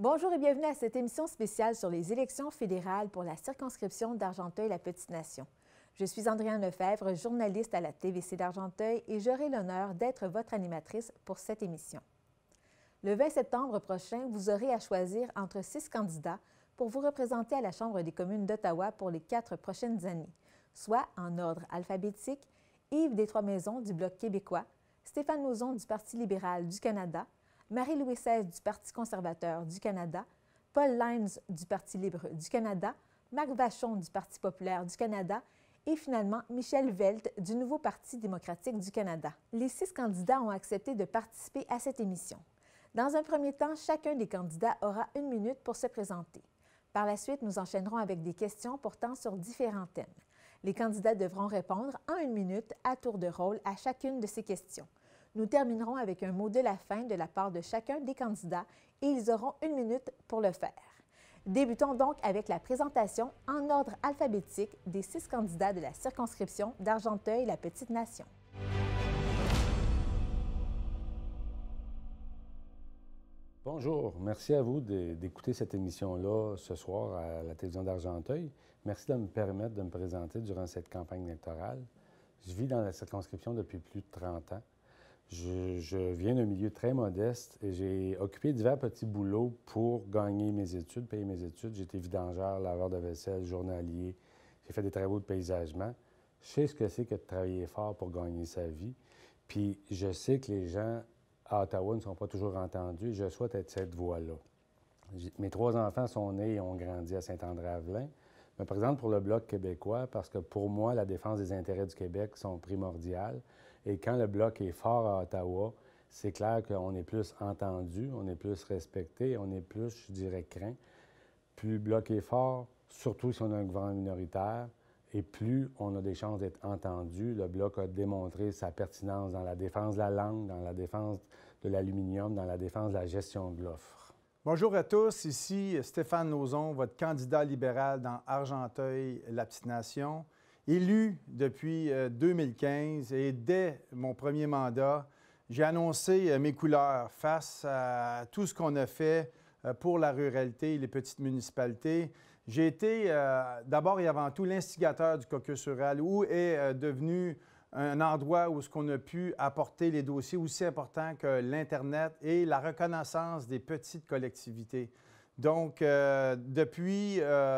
Bonjour et bienvenue à cette émission spéciale sur les élections fédérales pour la circonscription d'Argenteuil-la-Petite-Nation. Je suis Andréane Lefebvre, journaliste à la TVC d'Argenteuil et j'aurai l'honneur d'être votre animatrice pour cette émission. Le 20 septembre prochain, vous aurez à choisir entre 6 candidats pour vous représenter à la Chambre des communes d'Ottawa pour les 4 prochaines années, soit en ordre alphabétique, Yves Des-Trois-Maisons du Bloc québécois, Stéphane Lauzon du Parti libéral du Canada, Marie-Louise XVI du Parti conservateur du Canada, Paul Lines du Parti libre du Canada, Marc Vachon du Parti populaire du Canada et finalement Michel Velt du Nouveau Parti démocratique du Canada. Les 6 candidats ont accepté de participer à cette émission. Dans un premier temps, chacun des candidats aura 1 minute pour se présenter. Par la suite, nous enchaînerons avec des questions portant sur différents thèmes. Les candidats devront répondre en 1 minute à tour de rôle à chacune de ces questions. Nous terminerons avec un mot de la fin de la part de chacun des candidats et ils auront 1 minute pour le faire. Débutons donc avec la présentation en ordre alphabétique des 6 candidats de la circonscription d'Argenteuil-la-Petite-Nation. Bonjour, merci à vous d'écouter cette émission-là ce soir à la télévision d'Argenteuil. Merci de me permettre de me présenter durant cette campagne électorale. Je vis dans la circonscription depuis plus de 30 ans. Je viens d'un milieu très modeste et j'ai occupé divers petits boulots pour gagner mes études, payer mes études. J'ai été vidangeur, laveur de vaisselle, journalier. J'ai fait des travaux de paysagement. Je sais ce que c'est que de travailler fort pour gagner sa vie. Puis je sais que les gens à Ottawa ne sont pas toujours entendus et je souhaite être cette voix-là. Mes 3 enfants sont nés et ont grandi à Saint-André-Avelin. Je me présente pour le Bloc québécois parce que pour moi, la défense des intérêts du Québec sont primordiales. Et quand le Bloc est fort à Ottawa, c'est clair qu'on est plus entendu, on est plus respecté, on est plus, je dirais, craint. Plus le Bloc est fort, surtout si on a un gouvernement minoritaire, et plus on a des chances d'être entendu. Le Bloc a démontré sa pertinence dans la défense de la langue, dans la défense de l'aluminium, dans la défense de la gestion de l'offre. Bonjour à tous, ici Stéphane Lauzon, votre candidat libéral dans Argenteuil-la-Petite-Nation. Élu depuis 2015 et dès mon premier mandat, j'ai annoncé mes couleurs face à tout ce qu'on a fait pour la ruralité et les petites municipalités. J'ai été d'abord et avant tout l'instigateur du caucus rural où est devenu un endroit où on a pu apporter les dossiers aussi importants que l'Internet et la reconnaissance des petites collectivités. Donc, depuis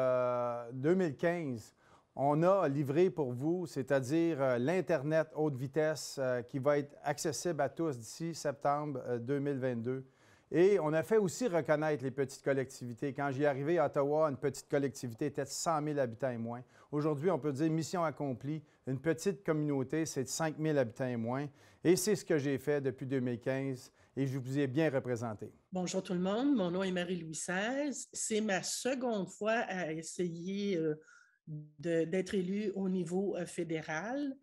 2015, on a livré pour vous, c'est-à-dire l'Internet haute vitesse qui va être accessible à tous d'ici septembre 2022. Et on a fait aussi reconnaître les petites collectivités. Quand j'y arrivé à Ottawa, une petite collectivité était de 100 000 habitants et moins. Aujourd'hui, on peut dire mission accomplie. Une petite communauté, c'est de 5 000 habitants et moins. Et c'est ce que j'ai fait depuis 2015 et je vous ai bien représenté. Bonjour tout le monde, mon nom est Marie-Louise XVI. C'est ma seconde fois à essayer d'être élue au niveau fédéral.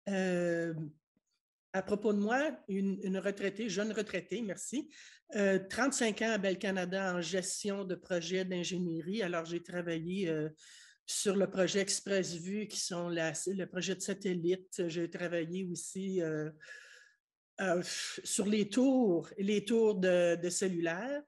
À propos de moi, une retraitée, jeune retraitée, merci, 35 ans à Bel-Canada en gestion de projets d'ingénierie. Alors, j'ai travaillé sur le projet Express-Vue, qui sont le projet de satellite. J'ai travaillé aussi sur les tours de cellulaire.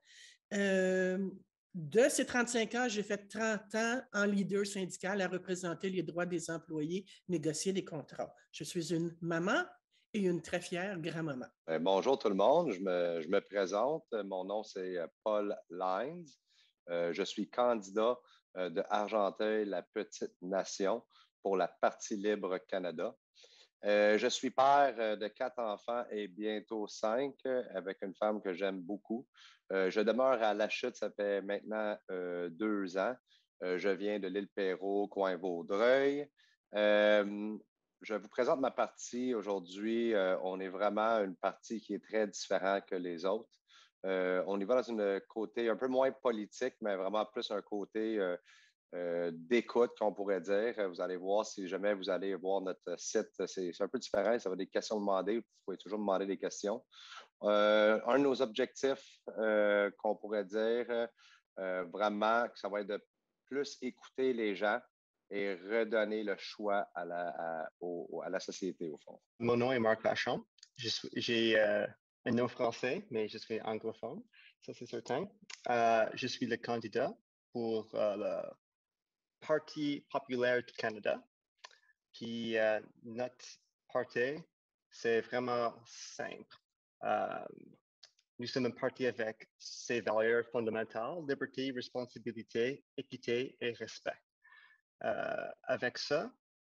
De ces 35 ans, j'ai fait 30 ans en leader syndical à représenter les droits des employés, négocier des contrats. Je suis une maman et une très fière grand-maman. Bonjour tout le monde, je me présente. Mon nom, c'est Paul Lines. Je suis candidat de Argenteuil-la-Petite-Nation pour la Parti libre Canada. Je suis père de 4 enfants et bientôt 5 avec une femme que j'aime beaucoup. Je demeure à La Chute, ça fait maintenant 2 ans. Je viens de l'île Perrot, coin Vaudreuil. Je vous présente ma partie aujourd'hui. On est vraiment une partie qui est très différente que les autres. On y va dans un côté un peu moins politique, mais vraiment plus un côté d'écoute, qu'on pourrait dire. Vous allez voir, si jamais vous allez voir notre site, c'est un peu différent. Ça va des questions demandées. Vous pouvez toujours demander des questions. Un de nos objectifs, qu'on pourrait dire, vraiment, que ça va être de plus écouter les gens et redonner le choix à la société, au fond. Mon nom est Marc Vachon. J'ai un nom français, mais je suis anglophone. ça c'est certain. Je suis le candidat pour le Parti populaire du Canada. Puis notre parti, c'est vraiment simple. Nous sommes un parti avec ses valeurs fondamentales, liberté, responsabilité, équité et respect. Avec ça,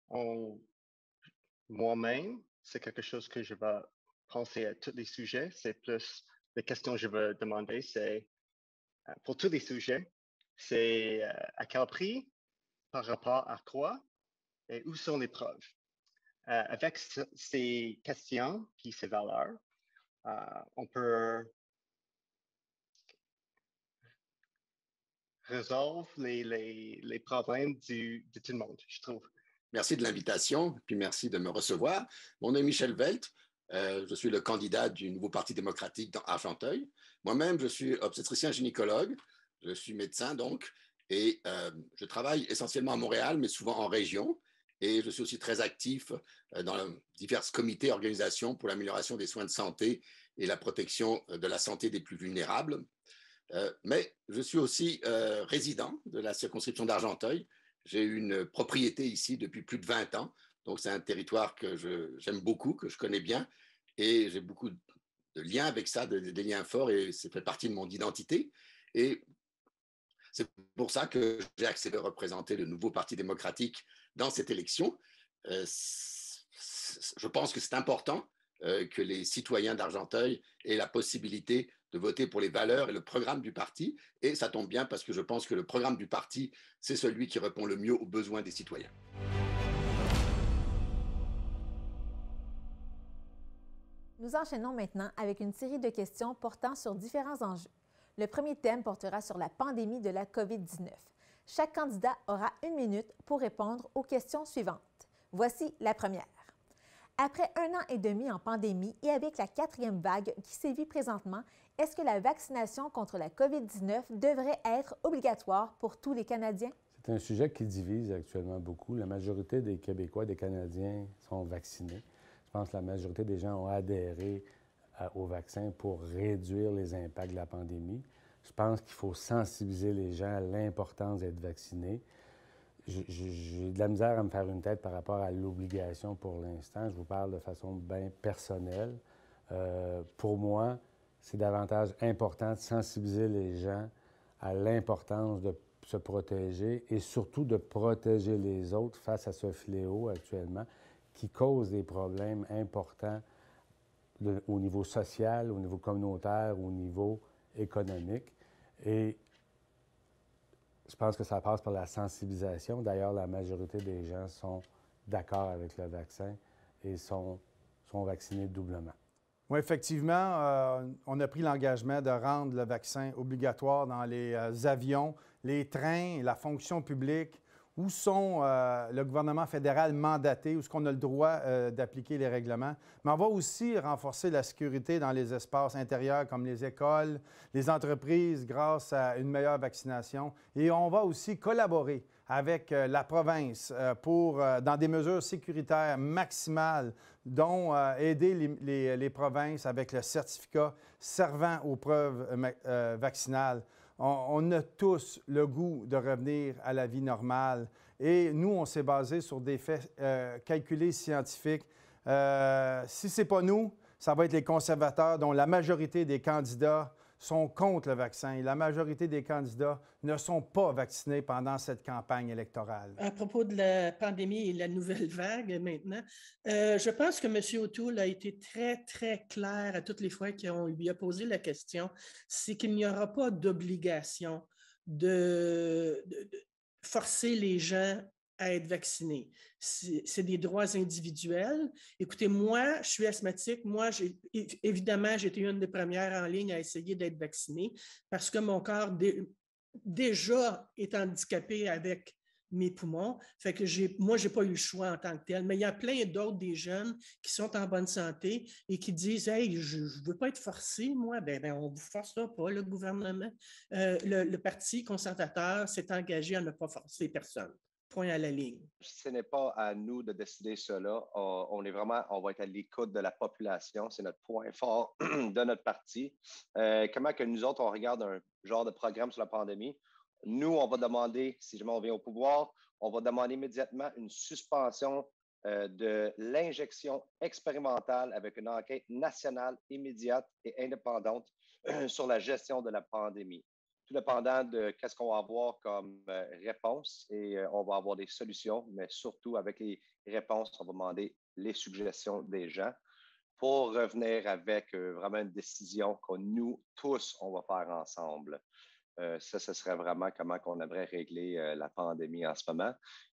moi-même, c'est quelque chose que je vais penser à tous les sujets. C'est plus les questions que je veux demander, c'est pour tous les sujets, c'est à quel prix, par rapport à quoi et où sont les preuves. Avec ces questions puis ces valeurs, on peut résolve les problèmes de tout le monde, je trouve. Merci de l'invitation, puis merci de me recevoir. Mon nom est Michel Velt. Je suis le candidat du nouveau Parti démocratique dans Argenteuil. Moi-même, je suis obstétricien gynécologue. Je suis médecin, donc, et je travaille essentiellement à Montréal, mais souvent en région. Et je suis aussi très actif dans divers comités et organisations pour l'amélioration des soins de santé et la protection de la santé des plus vulnérables. Mais je suis aussi résident de la circonscription d'Argenteuil. J'ai une propriété ici depuis plus de 20 ans. Donc, c'est un territoire que j'aime beaucoup, que je connais bien. Et j'ai beaucoup de liens avec ça, des liens forts, et ça fait partie de mon identité. Et c'est pour ça que j'ai accepté de représenter le nouveau Parti démocratique dans cette élection. Je pense que c'est important que les citoyens d'Argenteuil aient la possibilité de voter pour les valeurs et le programme du parti. Et ça tombe bien parce que je pense que le programme du parti, c'est celui qui répond le mieux aux besoins des citoyens. Nous enchaînons maintenant avec une série de questions portant sur différents enjeux. Le premier thème portera sur la pandémie de la COVID-19. Chaque candidat aura 1 minute pour répondre aux questions suivantes. Voici la première. Après 1 an et demi en pandémie et avec la 4e vague qui sévit présentement, est-ce que la vaccination contre la COVID-19 devrait être obligatoire pour tous les Canadiens? C'est un sujet qui divise actuellement beaucoup. La majorité des Québécois, des Canadiens sont vaccinés. Je pense que la majorité des gens ont adhéré au vaccin pour réduire les impacts de la pandémie. Je pense qu'il faut sensibiliser les gens à l'importance d'être vaccinés. J'ai de la misère à me faire une tête par rapport à l'obligation pour l'instant. Je vous parle de façon bien personnelle. Pour moi, c'est davantage important de sensibiliser les gens à l'importance de se protéger et surtout de protéger les autres face à ce fléau actuellement qui cause des problèmes importants au niveau social, au niveau communautaire, au niveau économique. Et je pense que ça passe par la sensibilisation. D'ailleurs, la majorité des gens sont d'accord avec le vaccin et sont vaccinés doublement. Oui, effectivement, on a pris l'engagement de rendre le vaccin obligatoire dans les avions, les trains, la fonction publique, où sont le gouvernement fédéral mandaté, où est-ce qu'on a le droit d'appliquer les règlements. Mais on va aussi renforcer la sécurité dans les espaces intérieurs comme les écoles, les entreprises grâce à une meilleure vaccination. Et on va aussi collaborer avec la province dans des mesures sécuritaires maximales, dont aider les provinces avec le certificat servant aux preuves vaccinales. On a tous le goût de revenir à la vie normale. Et nous, on s'est basé sur des faits calculés scientifiques. Si ce n'est pas nous, ça va être les conservateurs dont la majorité des candidats sont contre le vaccin. Et la majorité des candidats ne sont pas vaccinés pendant cette campagne électorale. À propos de la pandémie et la nouvelle vague maintenant, je pense que M. O'Toole a été très, très clair à toutes les fois qu'on lui a posé la question, c'est qu'il n'y aura pas d'obligation de forcer les gens à être vaccinés. C'est des droits individuels. Écoutez, moi, je suis asthmatique. Moi, évidemment, j'étais une des premières en ligne à essayer d'être vaccinée parce que mon corps déjà est handicapé avec mes poumons. Fait que moi, je n'ai pas eu le choix en tant que tel. Mais il y a plein d'autres des jeunes qui sont en bonne santé et qui disent « Hey, je ne veux pas être forcé, moi. » Ben, on ne vous forcera pas, le gouvernement. Le Parti conservateur s'est engagé à ne pas forcer personne. point à la ligne. Ce n'est pas à nous de décider cela. On va être à l'écoute de la population. C'est notre point fort de notre parti. Comment que nous autres, on regarde un genre de programme sur la pandémie? Nous, on va demander, si jamais on vient au pouvoir, on va demander immédiatement une suspension de l'injection expérimentale avec une enquête nationale immédiate et indépendante sur la gestion de la pandémie. Tout dépendant de qu'est-ce qu'on va avoir comme réponse et on va avoir des solutions, mais surtout avec les réponses, on va demander les suggestions des gens pour revenir avec vraiment une décision que nous tous, on va faire ensemble. Ça, ce serait vraiment comment on aimerait régler la pandémie en ce moment.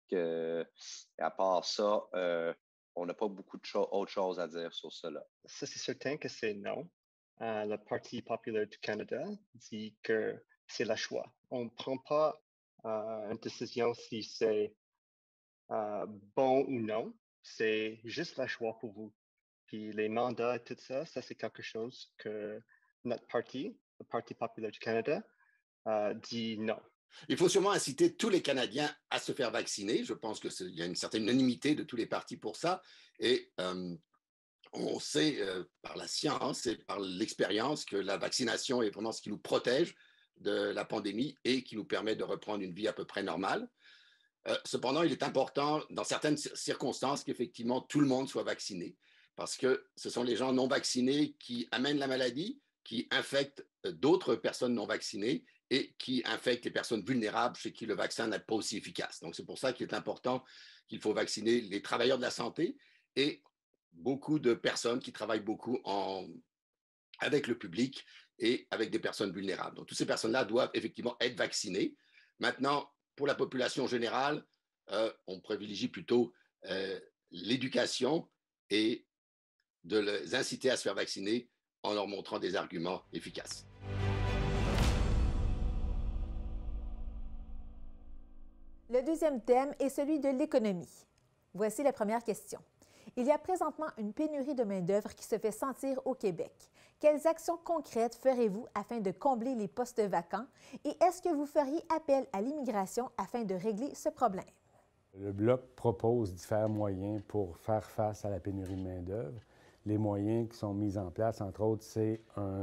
À part ça, on n'a pas beaucoup d'autres choses à dire sur cela. Ça, c'est certain que c'est non. Le Parti populaire du Canada dit que c'est le choix. On ne prend pas une décision si c'est bon ou non. C'est juste le choix pour vous. Puis les mandats et tout ça, c'est quelque chose que notre parti, le Parti populaire du Canada, dit non. Il faut sûrement inciter tous les Canadiens à se faire vacciner. Je pense qu'il y a une certaine unanimité de tous les partis pour ça. Et on sait par la science et par l'expérience que la vaccination est vraiment ce qui nous protège de la pandémie et qui nous permet de reprendre une vie à peu près normale. Cependant, il est important, dans certaines circonstances, qu'effectivement tout le monde soit vacciné, parce que ce sont les gens non vaccinés qui amènent la maladie, qui infectent d'autres personnes non vaccinées et qui infectent les personnes vulnérables chez qui le vaccin n'est pas aussi efficace. Donc, c'est pour ça qu'il est important qu'il faut vacciner les travailleurs de la santé et beaucoup de personnes qui travaillent beaucoup avec le public et avec des personnes vulnérables. Donc, toutes ces personnes-là doivent effectivement être vaccinées. Maintenant, pour la population générale, on privilégie plutôt l'éducation et de les inciter à se faire vacciner en leur montrant des arguments efficaces. Le deuxième thème est celui de l'économie. Voici la première question. Il y a présentement une pénurie de main-d'œuvre qui se fait sentir au Québec. Quelles actions concrètes ferez-vous afin de combler les postes vacants et est-ce que vous feriez appel à l'immigration afin de régler ce problème? Le Bloc propose différents moyens pour faire face à la pénurie de main-d'œuvre. Les moyens qui sont mis en place, entre autres, c'est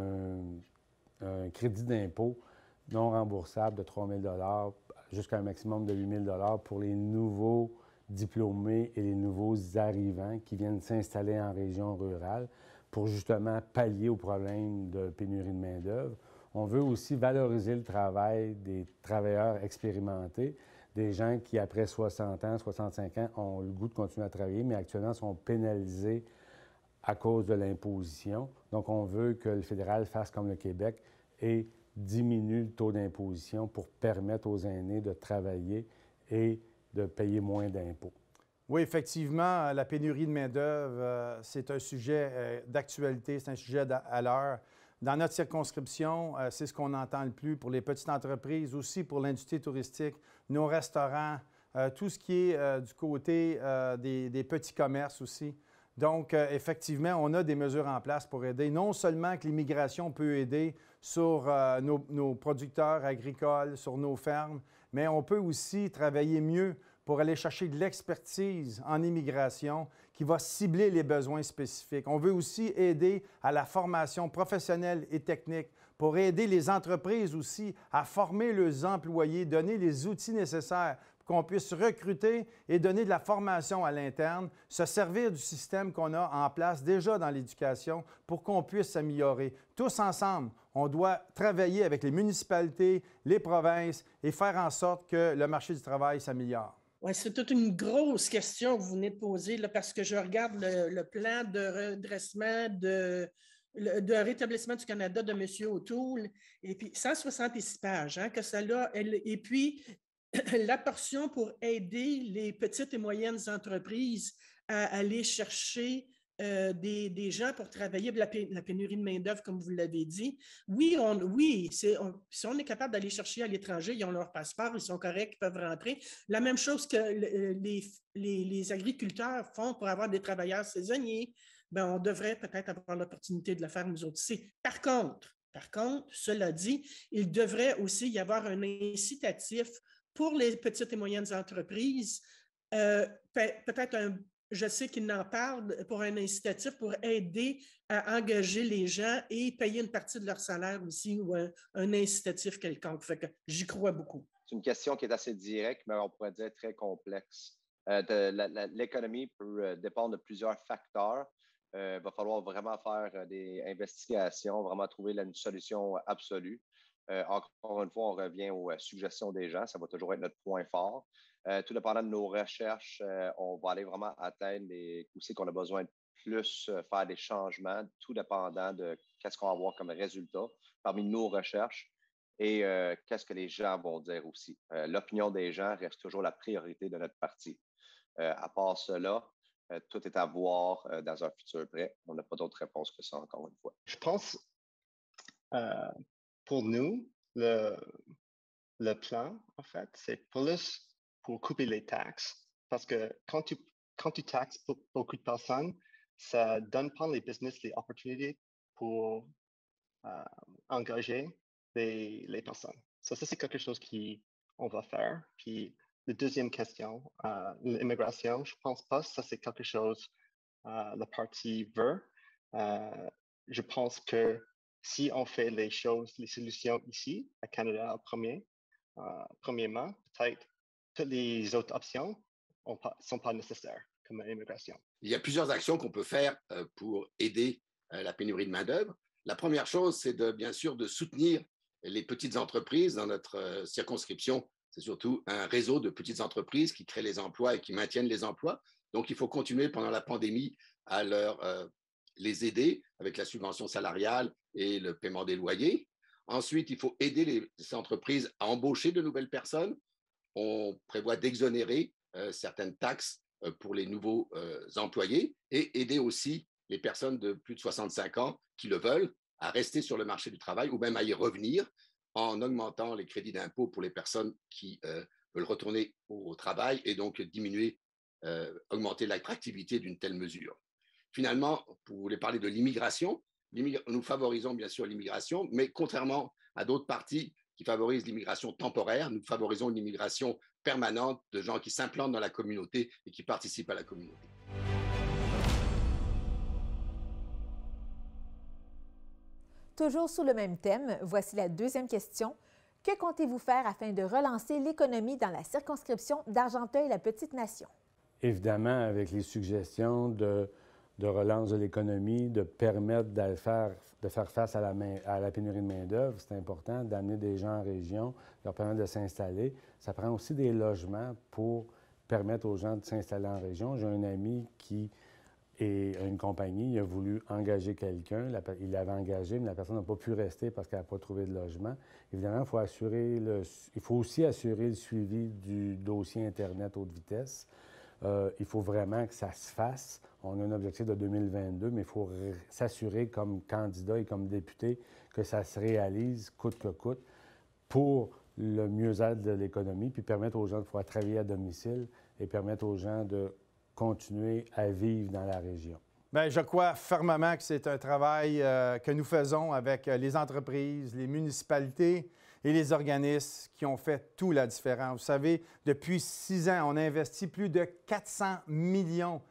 un crédit d'impôt non remboursable de 3 000 $ jusqu'à un maximum de 8 000 $ pour les nouveaux diplômés et les nouveaux arrivants qui viennent s'installer en région rurale pour justement pallier au problème de pénurie de main-d'œuvre. On veut aussi valoriser le travail des travailleurs expérimentés, des gens qui, après 60 ans, 65 ans, ont le goût de continuer à travailler, mais actuellement sont pénalisés à cause de l'imposition. Donc, on veut que le fédéral fasse comme le Québec et diminue le taux d'imposition pour permettre aux aînés de travailler et de payer moins d'impôts. Oui, effectivement, la pénurie de main-d'œuvre, c'est un sujet d'actualité, c'est un sujet à l'heure. Dans notre circonscription, c'est ce qu'on entend le plus pour les petites entreprises, aussi pour l'industrie touristique, nos restaurants, tout ce qui est du côté des petits commerces aussi. Donc, effectivement, on a des mesures en place pour aider. Non seulement que l'immigration peut aider sur nos producteurs agricoles, sur nos fermes, mais on peut aussi travailler mieux pour aller chercher de l'expertise en immigration qui va cibler les besoins spécifiques. On veut aussi aider à la formation professionnelle et technique pour aider les entreprises aussi à former leurs employés, donner les outils nécessaires pour qu'on puisse recruter et donner de la formation à l'interne, se servir du système qu'on a en place déjà dans l'éducation pour qu'on puisse s'améliorer. Tous ensemble, on doit travailler avec les municipalités, les provinces et faire en sorte que le marché du travail s'améliore. Oui, c'est toute une grosse question que vous venez de poser, là, parce que je regarde le plan de redressement, de rétablissement du Canada de M. O'Toole, et puis 166 pages, hein, que ça a, et puis la portion pour aider les petites et moyennes entreprises à aller chercher des gens pour travailler, la pénurie de main-d'œuvre, comme vous l'avez dit. Oui, si on est capable d'aller chercher à l'étranger, ils ont leur passeport, ils sont corrects, ils peuvent rentrer. La même chose que les agriculteurs font pour avoir des travailleurs saisonniers, bien, on devrait peut-être avoir l'opportunité de le faire nous autres ici. Par contre, cela dit, il devrait aussi y avoir un incitatif pour les petites et moyennes entreprises, peut-être je sais qu'ils en parlent pour un incitatif pour aider à engager les gens et payer une partie de leur salaire aussi ou un incitatif quelconque. Fait que j'y crois beaucoup. C'est une question qui est assez directe, mais on pourrait dire très complexe. L'économie peut dépendre de plusieurs facteurs. Il va falloir vraiment faire des investigations, vraiment trouver une solution absolue. Encore une fois, on revient aux suggestions des gens. Ça va toujours être notre point fort. Tout dépendant de nos recherches, on va aller vraiment atteindre où c'est qu'on a besoin de plus faire des changements, tout dépendant de qu'est-ce qu'on va avoir comme résultat parmi nos recherches et qu'est-ce que les gens vont dire aussi. L'opinion des gens reste toujours la priorité de notre parti. À part cela, tout est à voir dans un futur près. On n'a pas d'autre réponse que ça, encore une fois. Je pense, pour nous, le plan, en fait, c'est plus pour couper les taxes. Parce que quand tu taxes beaucoup de personnes, ça ne donne pas les business les opportunités pour engager les personnes. Ça, c'est quelque chose qu'on va faire. Puis, la deuxième question, l'immigration, je ne pense pas que ça, c'est quelque chose le parti veut. Je pense que si on fait les solutions ici, à Canada, premièrement, peut-être toutes les autres options ne sont pas nécessaires, comme l'immigration. Il y a plusieurs actions qu'on peut faire pour aider la pénurie de main-d'œuvre. La première chose, c'est bien sûr de soutenir les petites entreprises. Dans notre circonscription, c'est surtout un réseau de petites entreprises qui créent les emplois et qui maintiennent les emplois. Donc, il faut continuer pendant la pandémie à les aider avec la subvention salariale et le paiement des loyers. Ensuite, il faut aider les entreprises à embaucher de nouvelles personnes. On prévoit d'exonérer certaines taxes pour les nouveaux employés et aider aussi les personnes de plus de 65 ans qui le veulent à rester sur le marché du travail ou même à y revenir en augmentant les crédits d'impôt pour les personnes qui veulent retourner au travail et donc augmenter l'attractivité d'une telle mesure. Finalement, vous voulez parler de l'immigration. Nous favorisons bien sûr l'immigration, mais contrairement à d'autres partis qui favorisent l'immigration temporaire, nous favorisons une immigration permanente de gens qui s'implantent dans la communauté et qui participent à la communauté. Toujours sous le même thème, voici la deuxième question. Que comptez-vous faire afin de relancer l'économie dans la circonscription d'Argenteuil-la-Petite-Nation? Évidemment, avec les suggestions de relance de l'économie, de permettre de faire face à la pénurie de main-d'œuvre, c'est important d'amener des gens en région, leur permettre de s'installer. Ça prend aussi des logements pour permettre aux gens de s'installer en région. J'ai un ami qui est une compagnie, il a voulu engager quelqu'un, il l'avait engagé, mais la personne n'a pas pu rester parce qu'elle n'a pas trouvé de logement. Évidemment, il faut aussi assurer le suivi du dossier Internet haute vitesse. Il faut vraiment que ça se fasse. On a un objectif de 2022, mais il faut s'assurer comme candidat et comme député que ça se réalise coûte que coûte pour le mieux-être de l'économie, puis permettre aux gens de pouvoir travailler à domicile et permettre aux gens de continuer à vivre dans la région. Bien, je crois fermement que c'est un travail que nous faisons avec les entreprises, les municipalités et les organismes qui ont fait toute la différence. Vous savez, depuis 6 ans, on a investi plus de 400 millions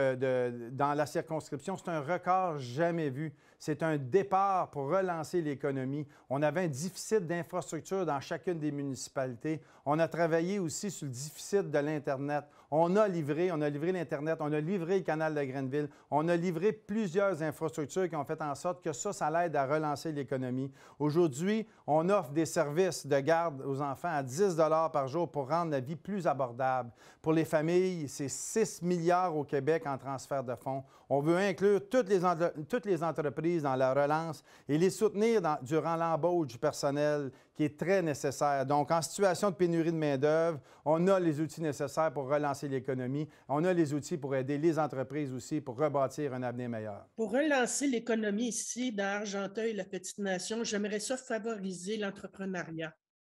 dans la circonscription. C'est un record jamais vu. C'est un départ pour relancer l'économie. On avait un déficit d'infrastructures dans chacune des municipalités. On a travaillé aussi sur le déficit de l'Internet. On a livré l'Internet, on a livré le canal de Grenville, on a livré plusieurs infrastructures qui ont fait en sorte que ça l'aide à relancer l'économie. Aujourd'hui, on offre des services de garde aux enfants à 10 $ par jour pour rendre la vie plus abordable. Pour les familles, c'est 6 milliards au Québec en transfert de fonds. On veut inclure toutes les entreprises dans la relance et les soutenir durant l'embauche du personnel qui est très nécessaire. Donc, en situation de pénurie de main-d'œuvre, on a les outils nécessaires pour relancer l'économie. On a les outils pour aider les entreprises aussi pour rebâtir un avenir meilleur. Pour relancer l'économie ici, dans Argenteuil, la Petite-Nation, j'aimerais ça favoriser l'entrepreneuriat.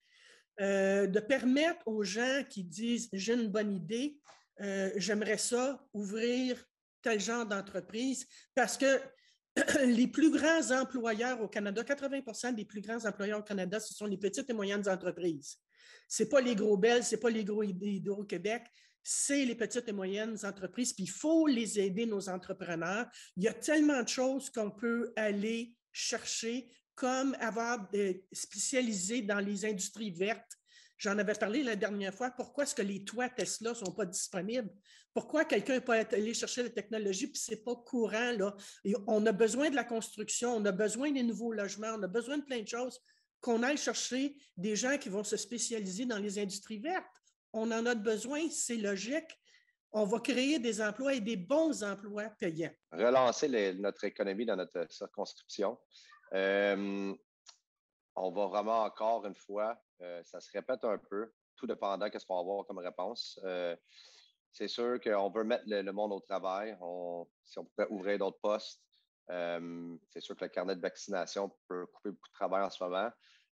De permettre aux gens qui disent « j'ai une bonne idée, j'aimerais ça ouvrir tel genre d'entreprise » parce que les plus grands employeurs au Canada, 80% des plus grands employeurs au Canada, ce sont les petites et moyennes entreprises. Ce n'est pas les gros Bell, ce n'est pas les gros Hydro-Québec, c'est les petites et moyennes entreprises, puis il faut les aider, nos entrepreneurs. Il y a tellement de choses qu'on peut aller chercher, comme avoir spécialisé dans les industries vertes. J'en avais parlé la dernière fois. Pourquoi est-ce que les toits Tesla ne sont pas disponibles? Pourquoi quelqu'un peut aller chercher la technologie puis ce n'est pas courant, là? Et on a besoin de la construction, on a besoin des nouveaux logements, on a besoin de plein de choses, qu'on aille chercher des gens qui vont se spécialiser dans les industries vertes. On en a besoin, c'est logique. On va créer des emplois et des bons emplois payants. Relancer notre économie dans notre circonscription. On va vraiment encore une fois, ça se répète un peu, tout dépendant de ce qu'on va avoir comme réponse. C'est sûr qu'on veut mettre le monde au travail. Si on pourrait ouvrir d'autres postes, c'est sûr que le carnet de vaccination peut couper beaucoup de travail en ce moment.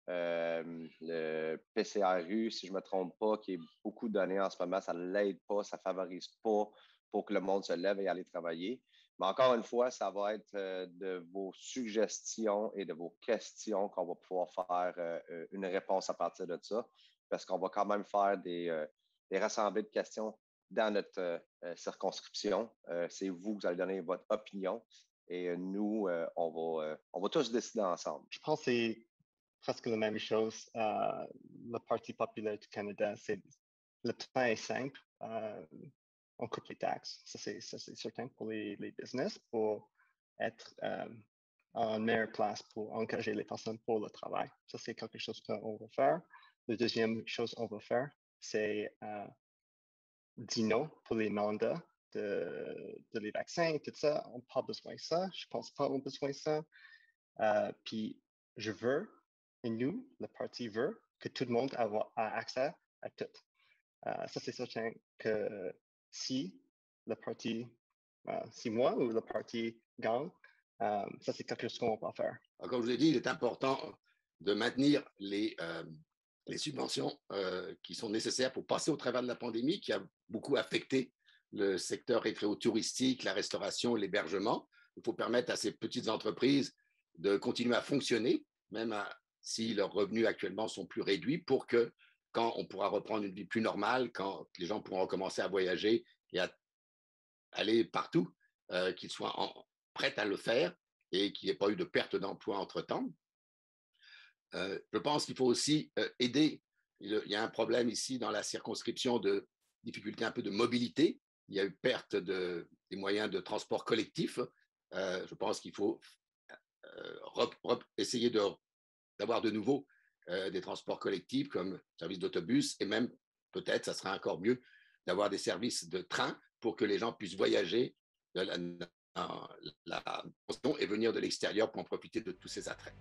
Le PCRU, si je ne me trompe pas, qui est beaucoup donné en ce moment, ça ne l'aide pas, ça ne favorise pas pour que le monde se lève et aille travailler. Mais encore une fois, ça va être de vos suggestions et de vos questions qu'on va pouvoir faire une réponse à partir de ça, parce qu'on va quand même faire des rassemblées de questions dans notre circonscription. C'est vous qui allez donner votre opinion et nous, on va tous décider ensemble. Je pense que c'est presque la même chose. Le Parti populaire du Canada, le plan est simple. On coupe les taxes. Ça, c'est certain pour les business, pour être en meilleure place pour engager les personnes pour le travail. Ça, c'est quelque chose qu'on va faire. La deuxième chose qu'on va faire, c'est dire non pour les mandats de les vaccins et tout ça. On n'a pas besoin de ça. Je ne pense pas qu'on a besoin de ça. Puis, je veux, et nous, le parti veut, que tout le monde ait accès à tout. Ça, c'est certain que si le parti, si moi ou le parti gagne, ça, c'est quelque chose qu'on va faire. Alors, comme je vous ai dit, il est important de maintenir les subventions qui sont nécessaires pour passer au travers de la pandémie qui a beaucoup affecté le secteur récréo-touristique, la restauration, l'hébergement. Il faut permettre à ces petites entreprises de continuer à fonctionner, même si leurs revenus actuellement sont plus réduits, pour que quand on pourra reprendre une vie plus normale, quand les gens pourront recommencer à voyager et à aller partout, qu'ils soient prêts à le faire et qu'il n'y ait pas eu de perte d'emploi entre-temps. Je pense qu'il faut aussi aider. Il y a un problème ici dans la circonscription de difficulté un peu de mobilité. Il y a eu perte des moyens de transport collectif. Je pense qu'il faut essayer d'avoir de nouveau des transports collectifs comme services d'autobus et même peut-être, ça serait encore mieux, d'avoir des services de train pour que les gens puissent voyager et venir de l'extérieur pour en profiter de tous ces attraits.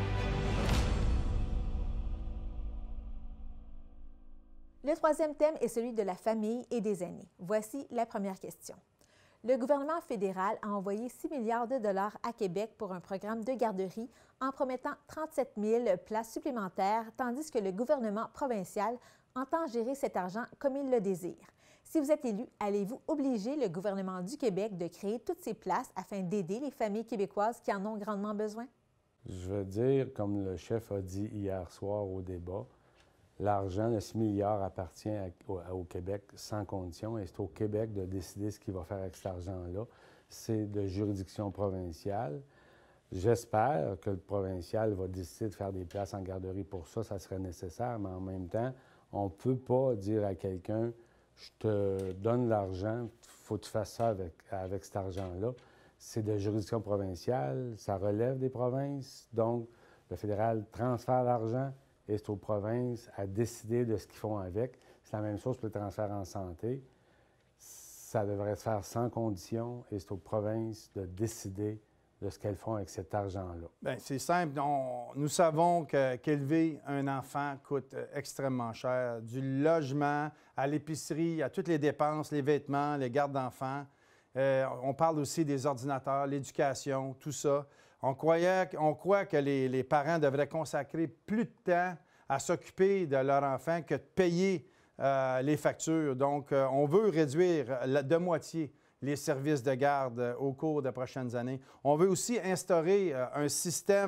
Le troisième thème est celui de la famille et des aînés. Voici la première question. Le gouvernement fédéral a envoyé 6 milliards de dollars à Québec pour un programme de garderie en promettant 37 000 places supplémentaires, tandis que le gouvernement provincial entend gérer cet argent comme il le désire. Si vous êtes élu, allez-vous obliger le gouvernement du Québec de créer toutes ces places afin d'aider les familles québécoises qui en ont grandement besoin? Je veux dire, comme le chef a dit hier soir au débat, l'argent, le 6 milliards, appartient au Québec sans condition et c'est au Québec de décider ce qu'il va faire avec cet argent-là. C'est de juridiction provinciale. J'espère que le provincial va décider de faire des places en garderie pour ça, ça serait nécessaire, mais en même temps, on ne peut pas dire à quelqu'un « je te donne l'argent, il faut que tu fasses ça avec cet argent-là ». C'est de juridiction provinciale, ça relève des provinces, donc le fédéral transfère l'argent et c'est aux provinces à décider de ce qu'ils font avec. C'est la même chose pour le transfert en santé. Ça devrait se faire sans condition et c'est aux provinces de décider de ce qu'elles font avec cet argent-là. Bien, c'est simple. Nous savons qu'élever un enfant coûte extrêmement cher. Du logement à l'épicerie, à toutes les dépenses, les vêtements, les gardes d'enfants. On parle aussi des ordinateurs, l'éducation, tout ça. On croit que les parents devraient consacrer plus de temps à s'occuper de leur enfant que de payer les factures. Donc, on veut réduire de moitié les services de garde au cours des prochaines années. On veut aussi instaurer un système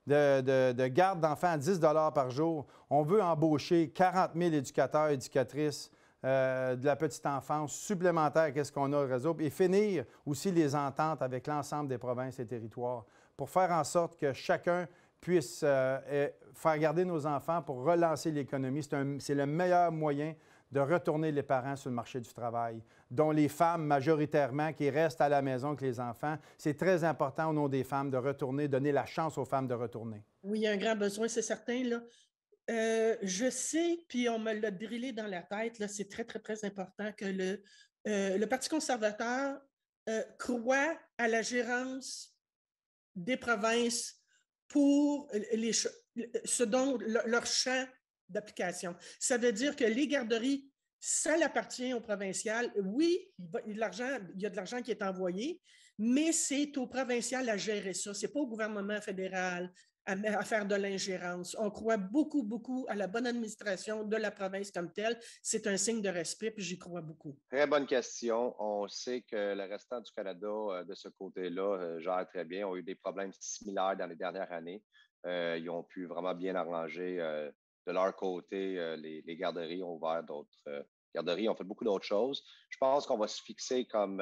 de garde d'enfants à 10 $ par jour. On veut embaucher 40 000 éducateurs et éducatrices de la petite enfance supplémentaire, qu'est-ce qu'on a au réseau, et finir aussi les ententes avec l'ensemble des provinces et territoires pour faire en sorte que chacun puisse faire garder nos enfants pour relancer l'économie. C'est le meilleur moyen de retourner les parents sur le marché du travail, dont les femmes majoritairement qui restent à la maison avec les enfants. C'est très important au nom des femmes de retourner, donner la chance aux femmes de retourner. Oui, il y a un grand besoin, c'est certain, là. Je sais, puis on me l'a drillé dans la tête, là, c'est très, très, très important que le Parti conservateur croit à la gérance des provinces pour ce dont leur champ d'application. Ça veut dire que les garderies, ça appartient aux provinciales. Oui, il y a de l'argent qui est envoyé, mais c'est au provincial à gérer ça. Ce n'est pas au gouvernement fédéral à faire de l'ingérence. On croit beaucoup, beaucoup à la bonne administration de la province comme telle. C'est un signe de respect, puis j'y crois beaucoup. Très bonne question. On sait que le restant du Canada, de ce côté-là, gère très bien. On a eu des problèmes similaires dans les dernières années. Ils ont pu vraiment bien arranger de leur côté. Les garderies ont ouvert d'autres garderies, ont fait beaucoup d'autres choses. Je pense qu'on va se fixer comme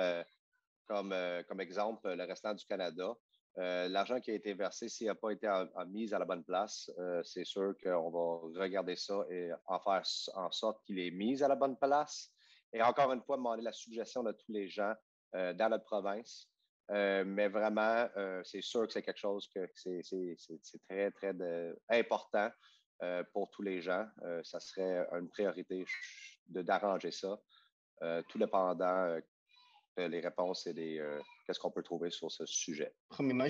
exemple le restant du Canada. L'argent qui a été versé, s'il n'a pas été mis à la bonne place, c'est sûr qu'on va regarder ça et en faire en sorte qu'il est mis à la bonne place. Et encore une fois, demander la suggestion de tous les gens dans notre province. Mais vraiment, c'est sûr que c'est quelque chose que c'est très, très important pour tous les gens. Ça serait une priorité d'arranger ça, tout dépendant les réponses et qu'est-ce qu'on peut trouver sur ce sujet. Premièrement,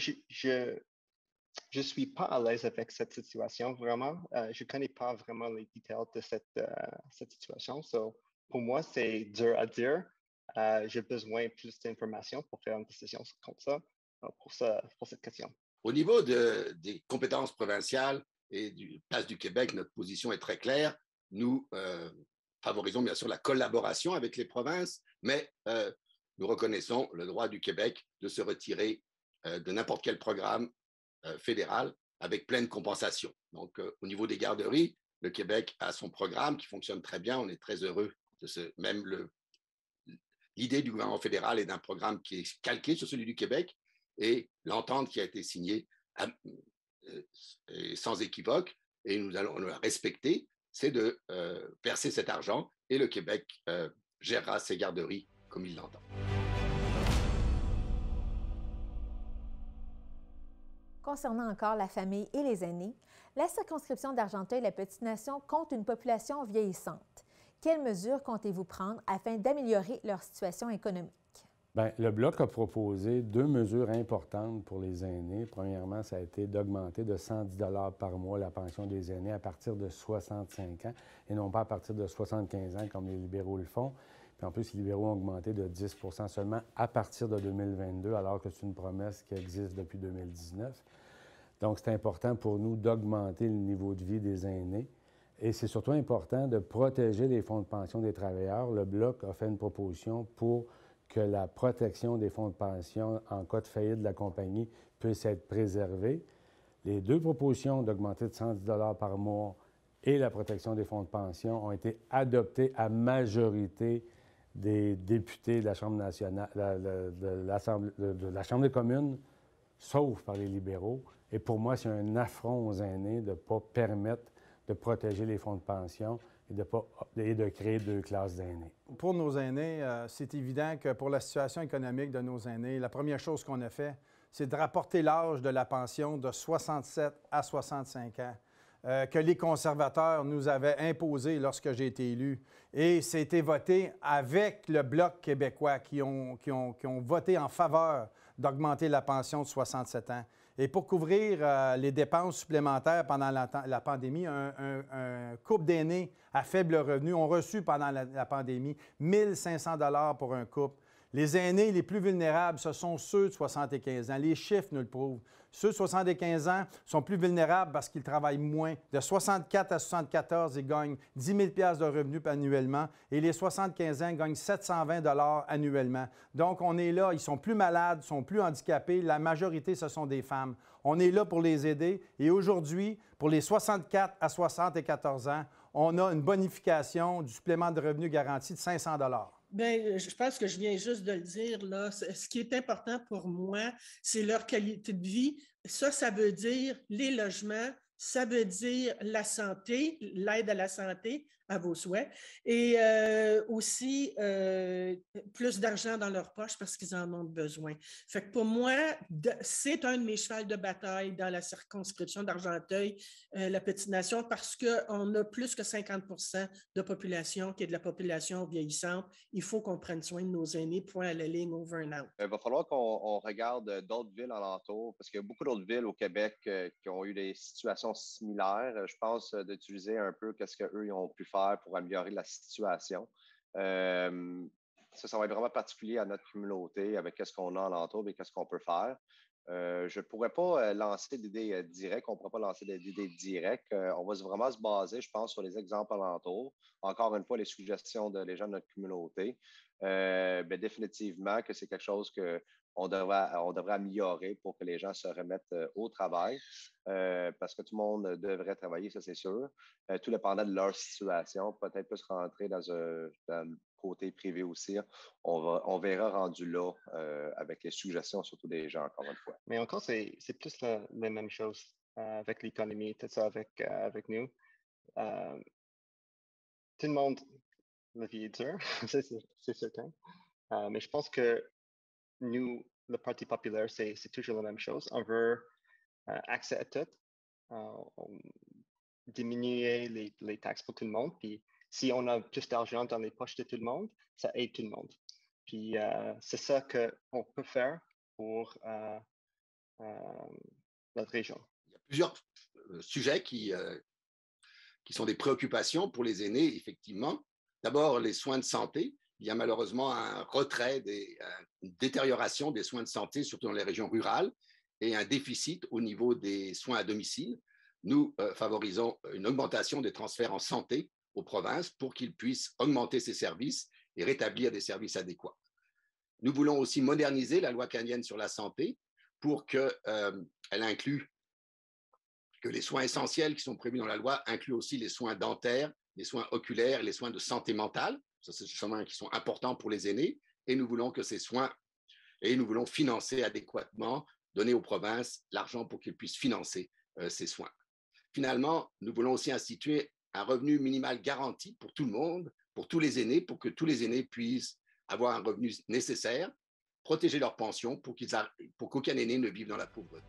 je suis pas à l'aise avec cette situation, vraiment. Je connais pas vraiment les détails de cette situation. So, pour moi, c'est dur à dire. J'ai besoin de plus d'informations pour faire une décision comme ça, pour cette question. Au niveau des compétences provinciales et du place du Québec, notre position est très claire. Nous favorisons bien sûr la collaboration avec les provinces, mais nous reconnaissons le droit du Québec de se retirer de n'importe quel programme fédéral avec pleine compensation. Donc, au niveau des garderies, le Québec a son programme qui fonctionne très bien. On est très heureux de même l'idée du gouvernement fédéral est d'un programme qui est calqué sur celui du Québec et l'entente qui a été signée est sans équivoque et nous allons le respecter, c'est de verser cet argent et le Québec gérera ses garderies comme il l'entend. Concernant encore la famille et les aînés, la circonscription d'Argenteuil-la-Petite-Nation compte une population vieillissante. Quelles mesures comptez-vous prendre afin d'améliorer leur situation économique? Bien, le Bloc a proposé 2 mesures importantes pour les aînés. Premièrement, ça a été d'augmenter de 110 $ par mois la pension des aînés à partir de 65 ans et non pas à partir de 75 ans comme les libéraux le font. Puis en plus, les libéraux ont augmenté de 10 % seulement à partir de 2022, alors que c'est une promesse qui existe depuis 2019. Donc, c'est important pour nous d'augmenter le niveau de vie des aînés. Et c'est surtout important de protéger les fonds de pension des travailleurs. Le Bloc a fait une proposition pour que la protection des fonds de pension en cas de faillite de la compagnie puisse être préservée. Les 2 propositions d'augmenter de 110 $ par mois et la protection des fonds de pension ont été adoptées à majorité des députés de la Chambre nationale, de la Chambre des communes, sauf par les libéraux. Et pour moi, c'est un affront aux aînés de ne pas permettre de protéger les fonds de pension et de créer 2 classes d'aînés. Pour nos aînés, c'est évident que pour la situation économique de nos aînés, la première chose qu'on a fait, c'est de rapporter l'âge de la pension de 67 à 65 ans. Que les conservateurs nous avaient imposé lorsque j'ai été élu. Et c'était voté avec le Bloc québécois qui ont voté en faveur d'augmenter la pension de 67 ans. Et pour couvrir les dépenses supplémentaires pendant la pandémie, un couple d'aînés à faible revenu ont reçu pendant la pandémie 1 500 $ pour un couple. Les aînés les plus vulnérables, ce sont ceux de 75 ans. Les chiffres nous le prouvent. Ceux de 75 ans sont plus vulnérables parce qu'ils travaillent moins. De 64 à 74, ils gagnent 10 000 de revenus annuellement et les 75 ans gagnent 720 annuellement. Donc, on est là, ils sont plus malades, sont plus handicapés. La majorité, ce sont des femmes. On est là pour les aider et aujourd'hui, pour les 64 à 74 ans, on a une bonification du supplément de revenus garanti de 500 $. Bien, je pense que je viens juste de le dire, là. Ce qui est important pour moi, c'est leur qualité de vie. Ça veut dire les logements, ça veut dire la santé, l'aide à la santé, à vos souhaits, et aussi plus d'argent dans leur poche parce qu'ils en ont besoin. Fait que pour moi, c'est un de mes chevals de bataille dans la circonscription d'Argenteuil, la Petite Nation, parce qu'on a plus que 50 % de population qui est de la population vieillissante. Il faut qu'on prenne soin de nos aînés, point à la ligne, over and out. Il va falloir qu'on regarde d'autres villes alentours, parce qu'il y a beaucoup d'autres villes au Québec qui ont eu des situations similaires. Je pense d'utiliser un peu ce qu'eux ont pu faire pour améliorer la situation. Ça va être vraiment particulier à notre communauté avec ce qu'on a alentour et qu'est-ce qu'on peut faire. Je ne pourrais pas lancer d'idées directes, on ne pourra pas lancer d'idées directes. On va vraiment se baser, je pense, sur les exemples alentours. Encore une fois, les suggestions des gens de notre communauté. Définitivement que c'est quelque chose qu'on devrait améliorer pour que les gens se remettent au travail, parce que tout le monde devrait travailler, ça c'est sûr. Tout dépendant de leur situation, peut-être plus rentrer dans le côté privé aussi. On verra rendu là avec les suggestions, surtout des gens, encore une fois. Mais encore, c'est plus la même chose avec l'économie, tout ça avec nous. Tout le monde, la vie est dure, c'est certain. Mais je pense que nous, le Parti populaire, c'est toujours la même chose. On veut accès à tout, diminuer les taxes pour tout le monde. Puis si on a plus d'argent dans les poches de tout le monde, ça aide tout le monde. Puis c'est ça qu'on peut faire pour notre région. Il y a plusieurs sujets qui sont des préoccupations pour les aînés, effectivement. D'abord, les soins de santé. Il y a malheureusement un retrait, une détérioration des soins de santé, surtout dans les régions rurales, et un déficit au niveau des soins à domicile. Nous favorisons une augmentation des transferts en santé aux provinces pour qu'ils puissent augmenter ces services et rétablir des services adéquats. Nous voulons aussi moderniser la loi canadienne sur la santé pour qu'elle inclue que les soins essentiels qui sont prévus dans la loi incluent aussi les soins dentaires, les soins oculaires, les soins de santé mentale. Ça, c'est des soins qui sont importants pour les aînés. Et nous voulons que ces soins, et nous voulons financer adéquatement, donner aux provinces l'argent pour qu'ils puissent financer ces soins. Finalement, nous voulons aussi instituer un revenu minimal garanti pour tout le monde, pour tous les aînés, pour que tous les aînés puissent avoir un revenu nécessaire, protéger leur pension pour qu'aucun aîné ne vive dans la pauvreté.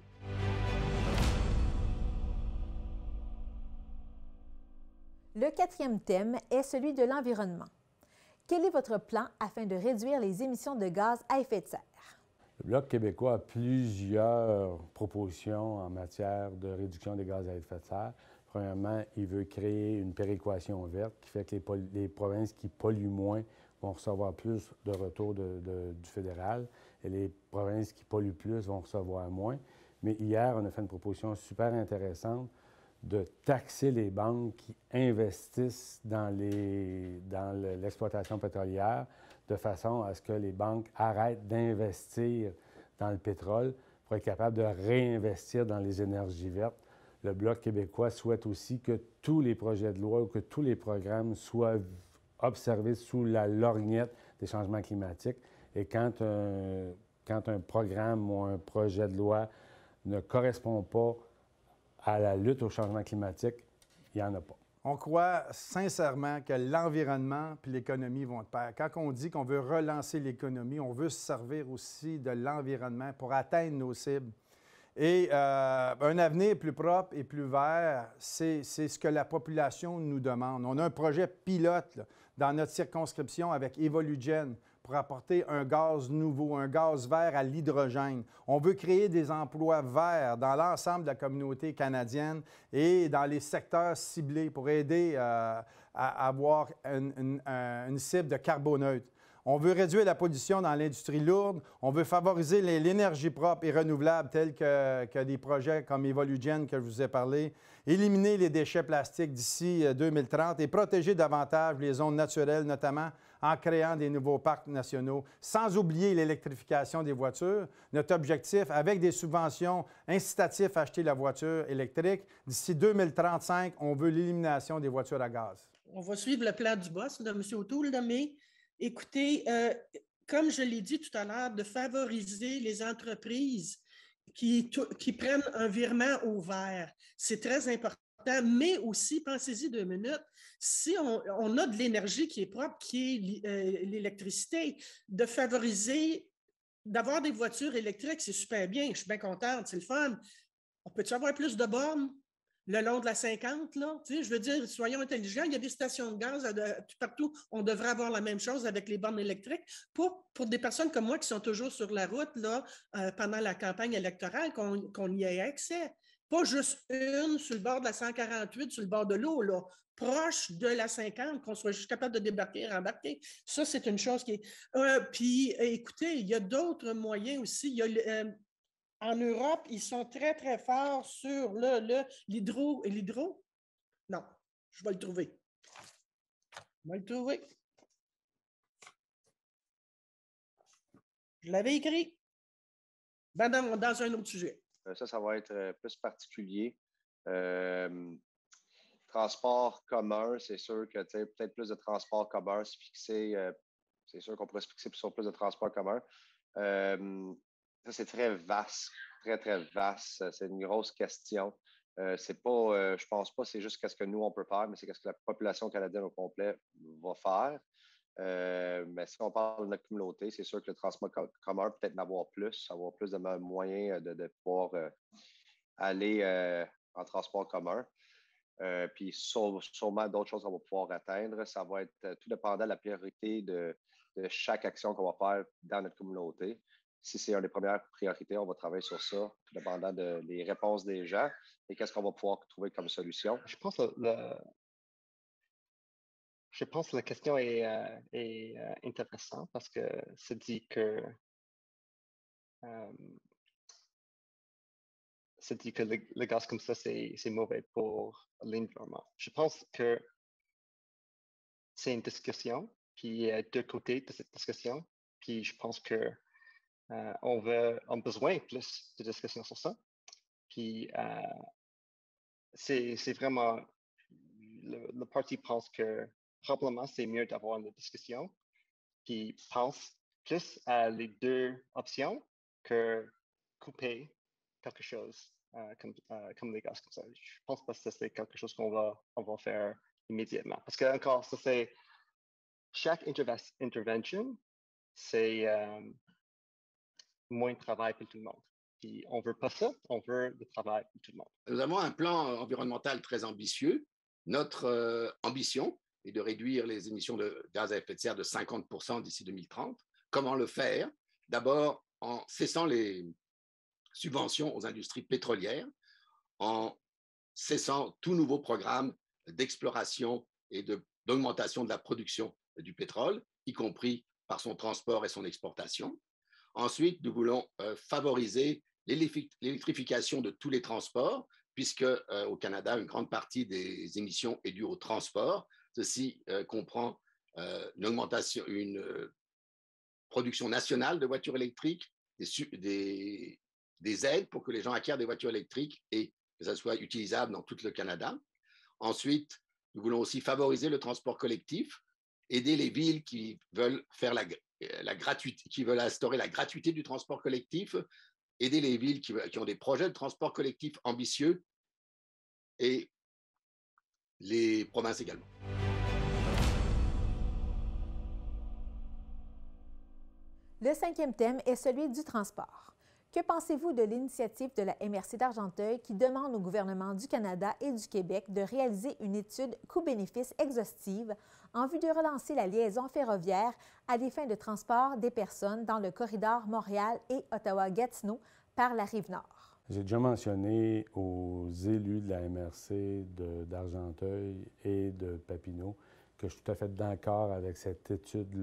Le 4e thème est celui de l'environnement. Quel est votre plan afin de réduire les émissions de gaz à effet de serre? Le Bloc québécois a plusieurs propositions en matière de réduction des gaz à effet de serre. Premièrement, il veut créer une péréquation verte qui fait que les provinces qui polluent moins vont recevoir plus de retour du fédéral et les provinces qui polluent plus vont recevoir moins. Mais hier, on a fait une proposition super intéressante de taxer les banques qui investissent dans l'exploitation pétrolière de façon à ce que les banques arrêtent d'investir dans le pétrole pour être capables de réinvestir dans les énergies vertes. Le Bloc québécois souhaite aussi que tous les projets de loi ou que tous les programmes soient observés sous la lorgnette des changements climatiques. Et quand un programme ou un projet de loi ne correspond pas à la lutte au changement climatique, il n'y en a pas. On croit sincèrement que l'environnement et l'économie vont de pair. Quand on dit qu'on veut relancer l'économie, on veut se servir aussi de l'environnement pour atteindre nos cibles. Et un avenir plus propre et plus vert, c'est ce que la population nous demande. On a un projet pilote là, dans notre circonscription avec Evolugen pour apporter un gaz nouveau, un gaz vert à l'hydrogène. On veut créer des emplois verts dans l'ensemble de la communauté canadienne et dans les secteurs ciblés pour aider à avoir une cible de carboneutre. On veut réduire la pollution dans l'industrie lourde. On veut favoriser l'énergie propre et renouvelable, telle que des projets comme Evolugen que je vous ai parlé. Éliminer les déchets plastiques d'ici 2030 et protéger davantage les zones naturelles, notamment en créant des nouveaux parcs nationaux, sans oublier l'électrification des voitures. Notre objectif, avec des subventions incitatives à acheter la voiture électrique, d'ici 2035, on veut l'élimination des voitures à gaz. On va suivre le plan du boss de M. O'Toole, mais écoutez, comme je l'ai dit tout à l'heure, de favoriser les entreprises qui prennent un virement au vert. C'est très important, mais aussi, pensez-y 2 minutes, si on a de l'énergie qui est propre, qui est l'électricité, de favoriser, d'avoir des voitures électriques, c'est super bien, je suis bien contente, c'est le fun. On peut-tu avoir plus de bornes le long de la 50, là? Tu sais, je veux dire, soyons intelligents, il y a des stations de gaz partout. On devrait avoir la même chose avec les bornes électriques pour des personnes comme moi qui sont toujours sur la route là, pendant la campagne électorale, qu'on y ait accès. Pas juste une sur le bord de la 148, sur le bord de l'eau, là, proche de la 50, qu'on soit juste capable de débarquer et rembarquer. Ça, c'est une chose qui est... puis, écoutez, il y a d'autres moyens aussi. Il y a... en Europe, ils sont très, très forts sur l'hydro. L'hydro? Non, je vais le trouver. Je vais le trouver. Je l'avais écrit dans un autre sujet. Ça va être plus particulier. Transport commun, c'est sûr que peut-être plus de transport commun se fixer. C'est sûr qu'on pourrait se fixer sur plus de transport commun. Ça, c'est très vaste, très, très vaste. C'est une grosse question. C'est pas, je pense pas, c'est juste qu'est-ce que nous, on peut faire, mais c'est qu'est-ce que la population canadienne au complet va faire. Mais si on parle de notre communauté, c'est sûr que le transport commun peut-être avoir plus de moyens de pouvoir aller en transport commun. Puis sûrement d'autres choses qu'on va pouvoir atteindre. Ça va être tout dépendant de la priorité de chaque action qu'on va faire dans notre communauté. Si c'est une des premières priorités, on va travailler sur ça, tout dépendant des réponses des gens et qu'est-ce qu'on va pouvoir trouver comme solution. Je pense que la question est intéressante parce que ça dit que le gaz comme ça, c'est mauvais pour l'environnement. Je pense que c'est une discussion, puis il y a deux côtés de cette discussion, puis je pense que on a besoin plus de discussion sur ça. Puis c'est vraiment, le parti pense que probablement c'est mieux d'avoir une discussion, puis pense plus à les deux options que couper quelque chose comme les gaz comme ça. Je pense pas que c'est quelque chose qu'on va faire immédiatement. Parce que encore, ça c'est chaque intervention, c'est moins de travail pour tout le monde. Puis on veut pas ça, on veut le travail pour tout le monde. Nous avons un plan environnemental très ambitieux. Notre ambition est de réduire les émissions de gaz à effet de serre de 50% d'ici 2030. Comment le faire? D'abord, en cessant les subventions aux industries pétrolières, en cessant tout nouveau programme d'exploration et d'augmentation de la production du pétrole, y compris par son transport et son exportation. Ensuite, nous voulons favoriser l'électrification de tous les transports, puisque au Canada, une grande partie des émissions est due au transport. Ceci comprend une production nationale de voitures électriques, des aides pour que les gens acquièrent des voitures électriques et que ça soit utilisable dans tout le Canada. Ensuite, nous voulons aussi favoriser le transport collectif, aider les villes qui veulent faire la gratuité, qui veulent instaurer la gratuité du transport collectif, aider les villes qui ont des projets de transport collectif ambitieux et les provinces également. Le 5e thème est celui du transport. Que pensez-vous de l'initiative de la MRC d'Argenteuil qui demande au gouvernement du Canada et du Québec de réaliser une étude coût-bénéfice exhaustive en vue de relancer la liaison ferroviaire à des fins de transport des personnes dans le corridor Montréal et Ottawa-Gatineau par la Rive-Nord? J'ai déjà mentionné aux élus de la MRC d'Argenteuil et de Papineau que je suis tout à fait d'accord avec cette étude-là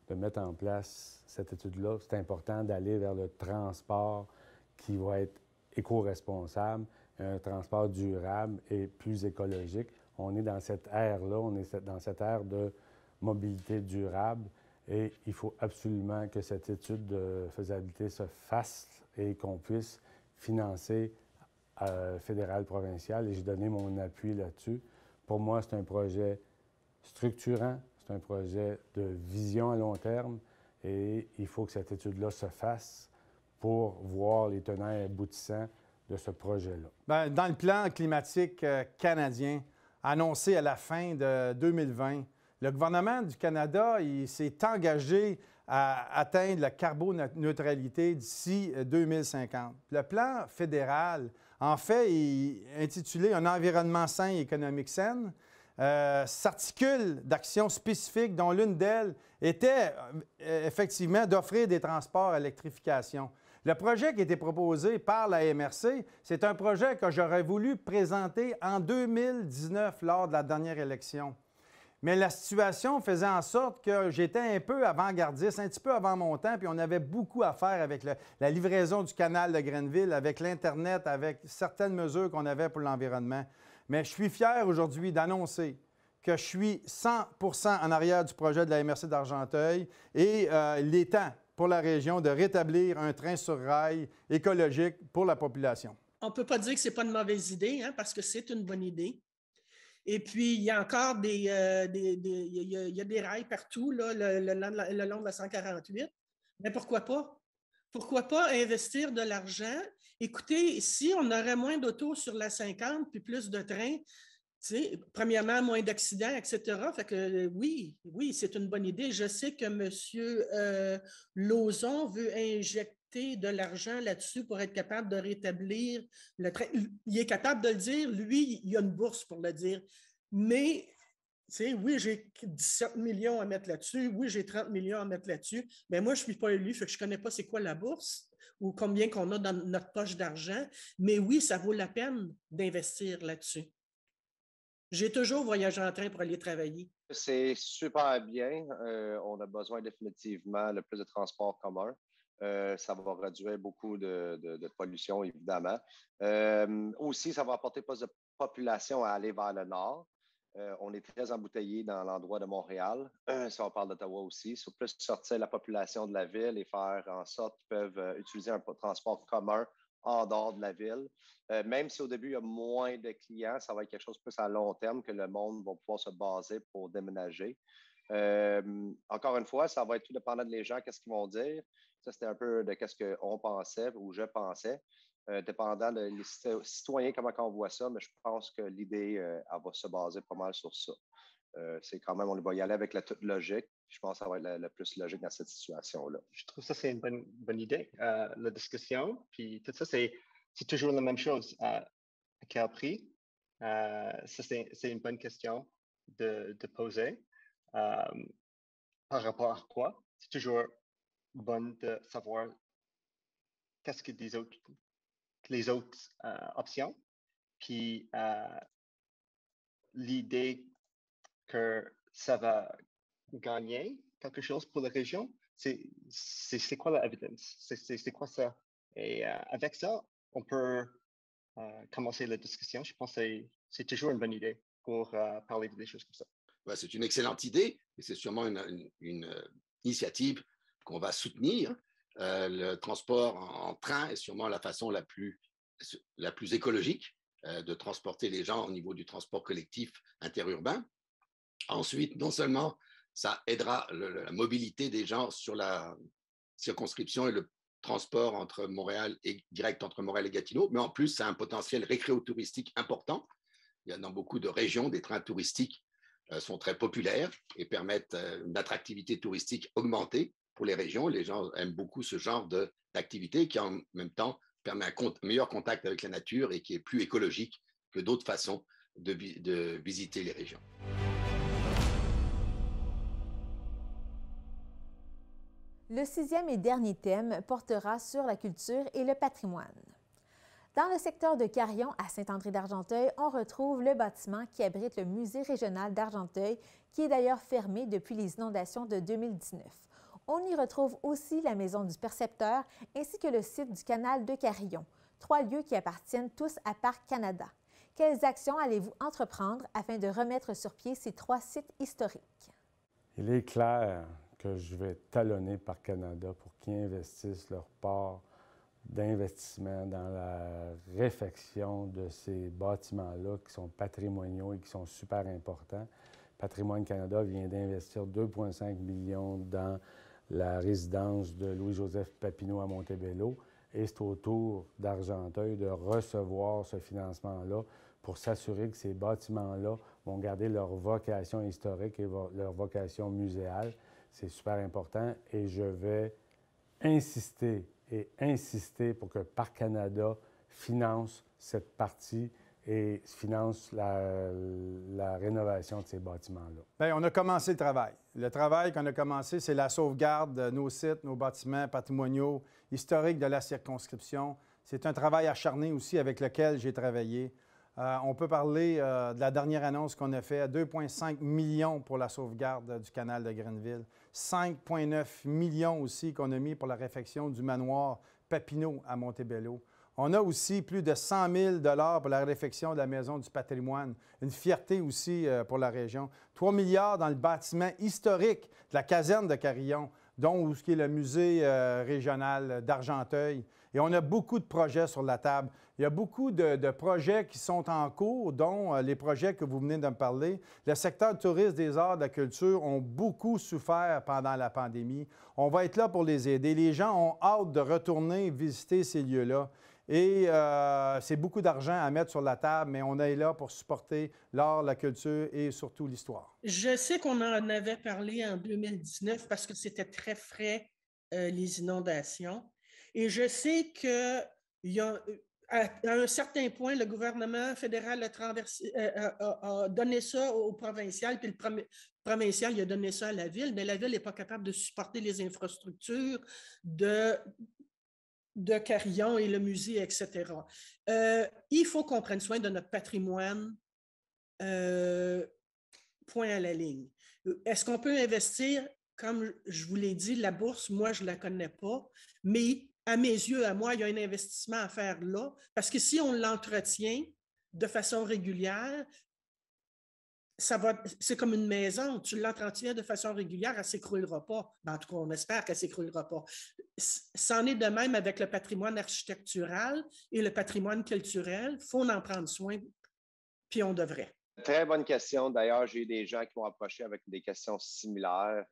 de mettre en place cette étude-là. C'est important d'aller vers le transport qui va être éco-responsable, un transport durable et plus écologique. On est dans cette ère-là, on est dans cette ère de mobilité durable et il faut absolument que cette étude de faisabilité se fasse et qu'on puisse financer fédéral, provincial, et j'ai donné mon appui là-dessus. Pour moi, c'est un projet structurant, c'est un projet de vision à long terme et il faut que cette étude-là se fasse pour voir les tenants et aboutissants de ce projet-là. Bien, dans le plan climatique canadien annoncé à la fin de 2020, le gouvernement du Canada s'est engagé à atteindre la carboneutralité d'ici 2050. Le plan fédéral, en fait, intitulé « Un environnement sain et économique saine », s'articule d'actions spécifiques dont l'une d'elles était effectivement d'offrir des transports à électrification. Le projet qui a été proposé par la MRC, c'est un projet que j'aurais voulu présenter en 2019 lors de la dernière élection. Mais la situation faisait en sorte que j'étais un peu avant-gardiste, un petit peu avant mon temps, puis on avait beaucoup à faire avec la livraison du canal de Grenville, avec l'Internet, avec certaines mesures qu'on avait pour l'environnement. Mais je suis fier aujourd'hui d'annoncer que je suis 100% en arrière du projet de la MRC d'Argenteuil et il est temps pour la région de rétablir un train sur rail écologique pour la population. On ne peut pas dire que ce n'est pas une mauvaise idée, hein, parce que c'est une bonne idée. Et puis, il y a encore il y a des rails partout, là, le long de la 148. Mais pourquoi pas? Pourquoi pas investir de l'argent? Écoutez, si on aurait moins d'autos sur la 50 puis plus de trains, premièrement, moins d'accidents, etc. Fait que oui, c'est une bonne idée. Je sais que M. Lauzon veut injecter de l'argent là-dessus pour être capable de rétablir le train. Il est capable de le dire. Lui, il y a une bourse pour le dire. Mais, oui, j'ai 17 millions à mettre là-dessus. Oui, j'ai 30 millions à mettre là-dessus. Mais moi, je ne suis pas élu, fait que je ne connais pas c'est quoi la bourse ou combien qu'on a dans notre poche d'argent. Mais oui, ça vaut la peine d'investir là-dessus. J'ai toujours voyagé en train pour aller travailler. C'est super bien. On a besoin définitivement de plus de transports communs. Ça va réduire beaucoup de pollution, évidemment. Aussi, ça va apporter plus de population à aller vers le nord. On est très embouteillé dans l'endroit de Montréal. Si on parle d'Ottawa aussi, il faut plus sortir la population de la ville et faire en sorte qu'ils peuvent utiliser un transport commun en dehors de la ville. Même si au début, il y a moins de clients, ça va être quelque chose de plus à long terme que le monde va pouvoir se baser pour déménager. Encore une fois, ça va être tout dépendant des gens, qu'est-ce qu'ils vont dire. Ça, c'était un peu de qu'est-ce qu'on pensait ou je pensais. Dépendant des citoyens, comment on voit ça, mais je pense que l'idée, elle va se baser pas mal sur ça. C'est quand même, on va y aller avec la toute logique. Je pense que ça va être le plus logique dans cette situation-là. Je trouve ça, c'est une bonne idée, la discussion. Puis tout ça, c'est toujours la même chose. À quel prix? Ça, c'est une bonne question de poser. Par rapport à quoi? C'est toujours bon de savoir qu'est-ce que les autres options. Puis l'idée que ça va gagner quelque chose pour la région, c'est quoi l'évidence? C'est quoi ça? Et avec ça, on peut commencer la discussion. Je pense que c'est toujours une bonne idée pour parler des choses comme ça. Ouais, c'est une excellente idée et c'est sûrement une initiative qu'on va soutenir. Le transport en train est sûrement la façon la plus écologique de transporter les gens au niveau du transport collectif interurbain. Ensuite, non seulement ça aidera la mobilité des gens sur la circonscription et le transport direct entre Montréal et Gatineau, mais en plus, ça a un potentiel récréo-touristique important. Il y a dans beaucoup de régions, des trains touristiques sont très populaires et permettent une attractivité touristique augmentée pour les régions. Les gens aiment beaucoup ce genre d'activité qui, en même temps, permet un meilleur contact avec la nature et qui est plus écologique que d'autres façons de visiter les régions. Le 6e et dernier thème portera sur la culture et le patrimoine. Dans le secteur de Carillon, à Saint-André-d'Argenteuil, on retrouve le bâtiment qui abrite le Musée régional d'Argenteuil, qui est d'ailleurs fermé depuis les inondations de 2019. On y retrouve aussi la maison du percepteur ainsi que le site du canal de Carillon, 3 lieux qui appartiennent tous à Parc Canada. Quelles actions allez-vous entreprendre afin de remettre sur pied ces 3 sites historiques? Il est clair que je vais talonner Parc Canada pour qu'ils investissent leur part d'investissement dans la réfection de ces bâtiments-là qui sont patrimoniaux et qui sont super importants. Patrimoine Canada vient d'investir 2,5 millions dans la résidence de Louis-Joseph Papineau à Montebello et c'est au tour d'Argenteuil de recevoir ce financement-là pour s'assurer que ces bâtiments-là vont garder leur vocation historique et leur vocation muséale. C'est super important et je vais insister pour que Parc Canada finance cette partie et finance la rénovation de ces bâtiments-là. Bien, on a commencé le travail. Le travail qu'on a commencé, c'est la sauvegarde de nos sites, nos bâtiments patrimoniaux, historiques de la circonscription. C'est un travail acharné aussi avec lequel j'ai travaillé. On peut parler de la dernière annonce qu'on a faite, 2,5 millions pour la sauvegarde du canal de Grenville, 5,9 millions aussi qu'on a mis pour la réfection du manoir Papineau à Montebello. On a aussi plus de 100 000 $ pour la réfection de la Maison du patrimoine, une fierté aussi pour la région. 3 milliards dans le bâtiment historique de la caserne de Carillon, dont ce qui est le musée régional d'Argenteuil. Et on a beaucoup de projets sur la table. Il y a beaucoup de projets qui sont en cours, dont les projets que vous venez de me parler. Le secteur du tourisme, des arts, de la culture ont beaucoup souffert pendant la pandémie. On va être là pour les aider. Les gens ont hâte de retourner visiter ces lieux-là. Et c'est beaucoup d'argent à mettre sur la table, mais on est là pour supporter l'art, la culture et surtout l'histoire. Je sais qu'on en avait parlé en 2019 parce que c'était très frais, les inondations. Et je sais qu'à un certain point, le gouvernement fédéral a donné ça au provincial, puis le provincial il a donné ça à la ville, mais la ville n'est pas capable de supporter les infrastructures de Carillon et le musée, etc. Il faut qu'on prenne soin de notre patrimoine, point à la ligne. Est-ce qu'on peut investir, comme je vous l'ai dit, la bourse, moi, je ne la connais pas, mais à mes yeux, à moi, il y a un investissement à faire là, parce que si on l'entretient de façon régulière, c'est comme une maison, tu l'entretiens de façon régulière, elle ne s'écroulera pas. En tout cas, on espère qu'elle ne s'écroulera pas. C'en est de même avec le patrimoine architectural et le patrimoine culturel. Il faut en prendre soin, puis on devrait. Très bonne question. D'ailleurs, j'ai eu des gens qui m'ont approché avec des questions similaires.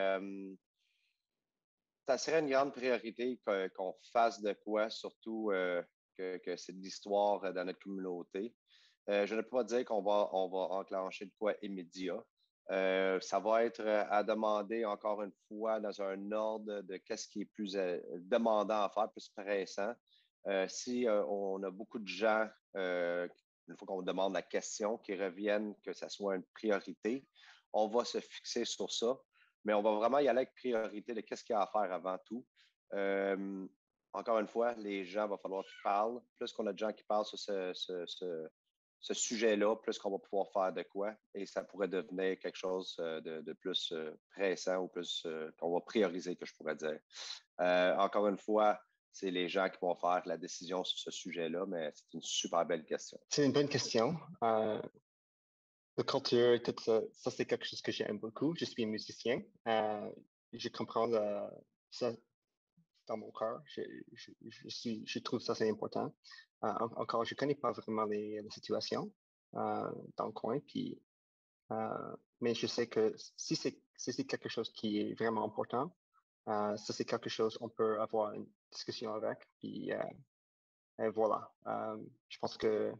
Ça serait une grande priorité qu'on fasse de quoi, surtout que c'est de l'histoire dans notre communauté. Je ne peux pas dire qu'on va enclencher de quoi immédiat. Ça va être à demander encore une fois dans un ordre de qu'est-ce qui est plus demandant à faire, plus pressant. Si on a beaucoup de gens, une fois qu'on demande la question, qui reviennent, que ça soit une priorité, on va se fixer sur ça. Mais on va vraiment y aller avec priorité de qu'est-ce qu'il y a à faire avant tout. Encore une fois, les gens, il va falloir qu'ils parlent. Plus qu'on a de gens qui parlent sur ce sujet-là, plus qu'on va pouvoir faire de quoi. Et ça pourrait devenir quelque chose de plus pressant ou plus qu'on va prioriser, que je pourrais dire. Encore une fois, c'est les gens qui vont faire la décision sur ce sujet-là, mais c'est une super belle question. C'est une bonne question. La culture, tout ça, c'est quelque chose que j'aime beaucoup. Je suis musicien. Je comprends ça dans mon cœur. Je trouve ça c'est important. Encore, je ne connais pas vraiment la situation dans le coin. Puis, mais je sais que si c'est quelque chose qui est vraiment important, ça c'est quelque chose on peut avoir une discussion avec. Puis, et voilà. Je pense que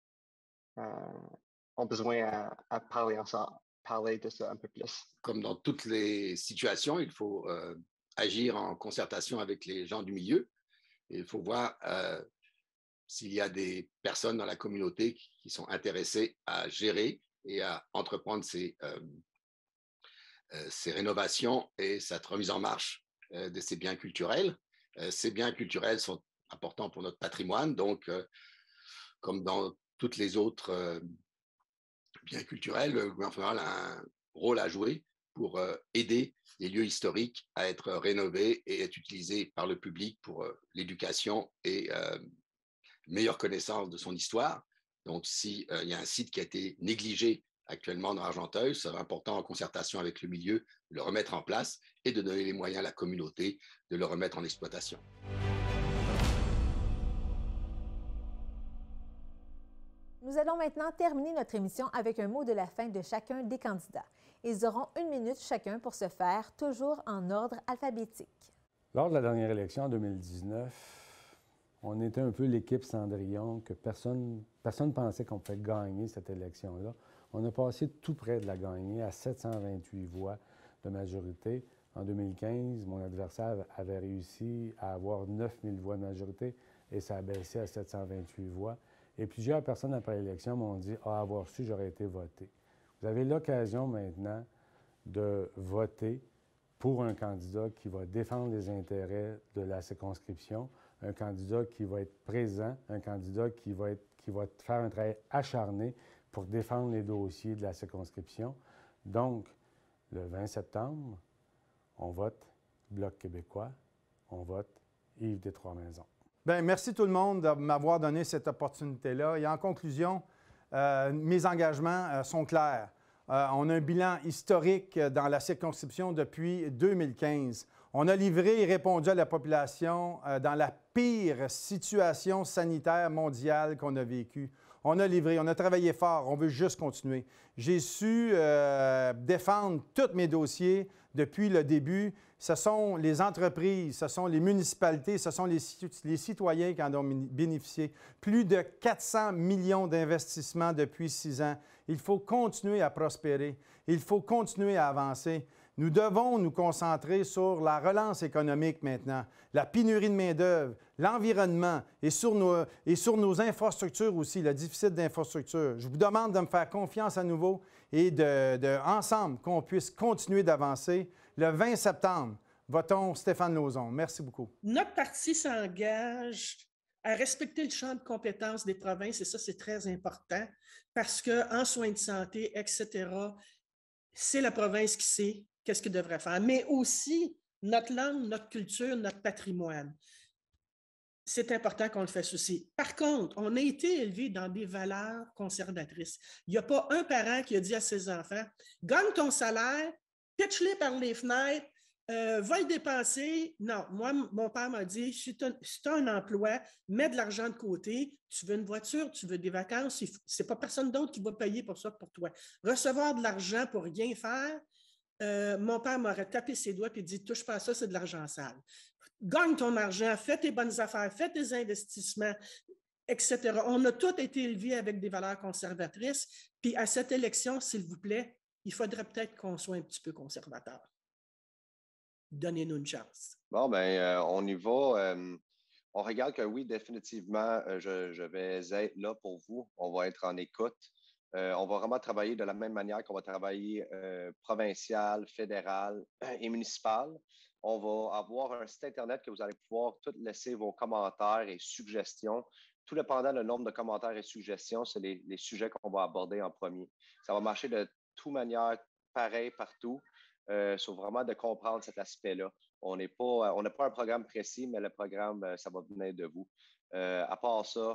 ont besoin à parler de ça un peu plus. Comme dans toutes les situations, il faut agir en concertation avec les gens du milieu. Et il faut voir s'il y a des personnes dans la communauté qui sont intéressées à gérer et à entreprendre ces rénovations et cette remise en marche de ces biens culturels. Ces biens culturels sont important pour notre patrimoine. Donc, comme dans toutes les autres biens culturels, le gouvernement fédéral a un rôle à jouer pour aider les lieux historiques à être rénovés et être utilisés par le public pour l'éducation et meilleure connaissance de son histoire. Donc, s'il y a un site qui a été négligé actuellement dans Argenteuil, c'est important en concertation avec le milieu de le remettre en place et de donner les moyens à la communauté de le remettre en exploitation. Nous allons maintenant terminer notre émission avec un mot de la fin de chacun des candidats. Ils auront 1 minute chacun pour ce faire, toujours en ordre alphabétique. Lors de la dernière élection en 2019, on était un peu l'équipe Cendrillon, que personne ne pensait qu'on pouvait gagner cette élection-là. On a passé tout près de la gagner à 728 voix de majorité. En 2015, mon adversaire avait réussi à avoir 9000 voix de majorité et ça a baissé à 728 voix. Et plusieurs personnes après l'élection m'ont dit « Ah, avoir su, j'aurais été voté ». Vous avez l'occasion maintenant de voter pour un candidat qui va défendre les intérêts de la circonscription, un candidat qui va être présent, un candidat qui va faire un travail acharné pour défendre les dossiers de la circonscription. Donc, le 20 septembre, on vote Bloc québécois, on vote Yves des Trois-Maisons. Bien, merci tout le monde de m'avoir donné cette opportunité-là. Et en conclusion, mes engagements sont clairs. On a un bilan historique dans la circonscription depuis 2015. On a livré et répondu à la population dans la pire situation sanitaire mondiale qu'on a vécue. On a livré, on a travaillé fort, on veut juste continuer. J'ai su défendre tous mes dossiers depuis le début. Ce sont les entreprises, ce sont les municipalités, ce sont les citoyens qui en ont bénéficié. Plus de 400 millions d'investissements depuis 6 ans. Il faut continuer à prospérer. Il faut continuer à avancer. Nous devons nous concentrer sur la relance économique maintenant, la pénurie de main-d'œuvre, l'environnement et sur nos infrastructures aussi, le déficit d'infrastructures. Je vous demande de me faire confiance à nouveau et ensemble, qu'on puisse continuer d'avancer. Le 20 septembre, votons Stéphane Lauzon. Merci beaucoup. Notre parti s'engage à respecter le champ de compétences des provinces, et ça, c'est très important, parce qu'en soins de santé, etc., c'est la province qui sait qu'est-ce qu'il devrait faire, mais aussi notre langue, notre culture, notre patrimoine. C'est important qu'on le fasse aussi. Par contre, on a été élevé dans des valeurs conservatrices. Il n'y a pas un parent qui a dit à ses enfants « Gagne ton salaire, pitch-les par les fenêtres, va le dépenser. » Non, moi, mon père m'a dit « Si tu as un emploi, mets de l'argent de côté, tu veux une voiture, tu veux des vacances, c'est pas personne d'autre qui va payer pour ça pour toi. Recevoir de l'argent pour rien faire, mon père m'aurait tapé ses doigts et dit « Touche pas à ça, c'est de l'argent sale. » Gagne ton argent, fais tes bonnes affaires, fais tes investissements, etc. On a tous été élevés avec des valeurs conservatrices. Puis à cette élection, s'il vous plaît, il faudrait peut-être qu'on soit un petit peu conservateur. Donnez-nous une chance. Bon, bien, on y va. On regarde que oui, définitivement, je vais être là pour vous. On va être en écoute. On va vraiment travailler de la même manière qu'on va travailler provincial, fédéral et municipal. On va avoir un site Internet que vous allez pouvoir tout laisser vos commentaires et suggestions. Tout dépendant du nombre de commentaires et suggestions, c'est les sujets qu'on va aborder en premier. Ça va marcher de toute manière pareil partout. Sur vraiment de comprendre cet aspect-là. On n'a pas un programme précis, mais le programme, ça va venir de vous. À part ça,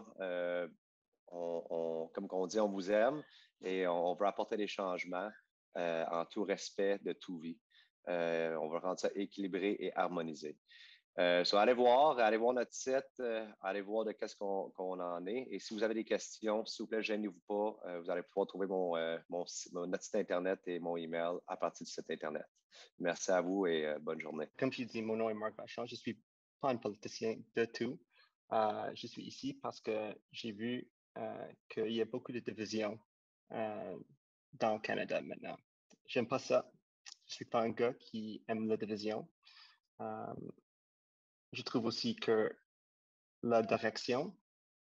comme on dit, on vous aime et on veut apporter des changements en tout respect de toute vie. On veut rendre ça équilibré et harmonisé. Allez voir notre site, allez voir de qu'est-ce qu'on en est. Et si vous avez des questions, s'il vous plaît, gênez-vous pas. Vous allez pouvoir trouver notre site Internet et mon email à partir du site Internet. Merci à vous et bonne journée. Comme tu dis, mon nom est Marc Vachon. Je ne suis pas un politicien de tout. Je suis ici parce que j'ai vu qu'il y a beaucoup de divisions dans le Canada maintenant. J'aime pas ça. Je ne suis pas un gars qui aime la division. Je trouve aussi que la direction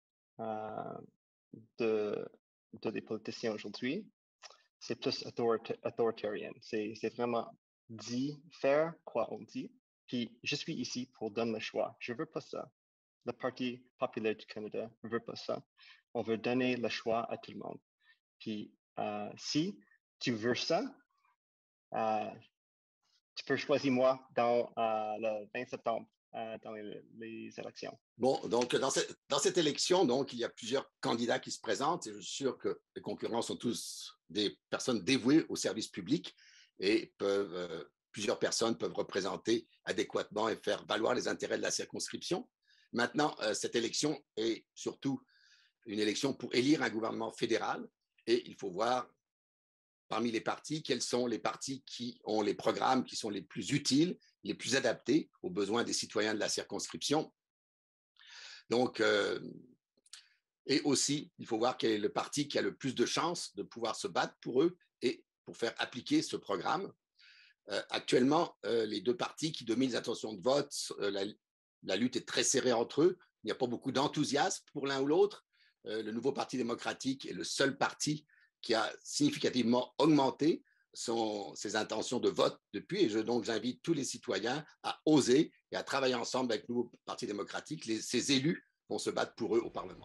des politiciens aujourd'hui, c'est plus autoritaire. C'est vraiment faire quoi on dit. Puis je suis ici pour donner le choix. Je ne veux pas ça. le Parti populaire du Canada ne veut pas ça. On veut donner le choix à tout le monde. Puis, si tu veux ça, tu peux choisir moi dans le 20 septembre, dans les élections. Bon, donc dans cette élection, donc, il y a plusieurs candidats qui se présentent et je suis sûr que les concurrents sont tous des personnes dévouées au service public et plusieurs personnes peuvent représenter adéquatement et faire valoir les intérêts de la circonscription. Maintenant, cette élection est surtout une élection pour élire un gouvernement fédéral et il faut voir parmi les partis, quels sont les partis qui ont les programmes qui sont les plus utiles, les plus adaptés aux besoins des citoyens de la circonscription. Donc, et aussi, il faut voir quel est le parti qui a le plus de chances de pouvoir se battre pour eux et pour faire appliquer ce programme. Actuellement, les deux partis qui dominent les intentions de vote, la lutte est très serrée entre eux. Il n'y a pas beaucoup d'enthousiasme pour l'un ou l'autre. Le nouveau Parti démocratique est le seul parti qui a significativement augmenté ses intentions de vote depuis. Et donc, j'invite tous les citoyens à oser et à travailler ensemble avec le nouveau Parti démocratique. Ces élus vont se battre pour eux au Parlement.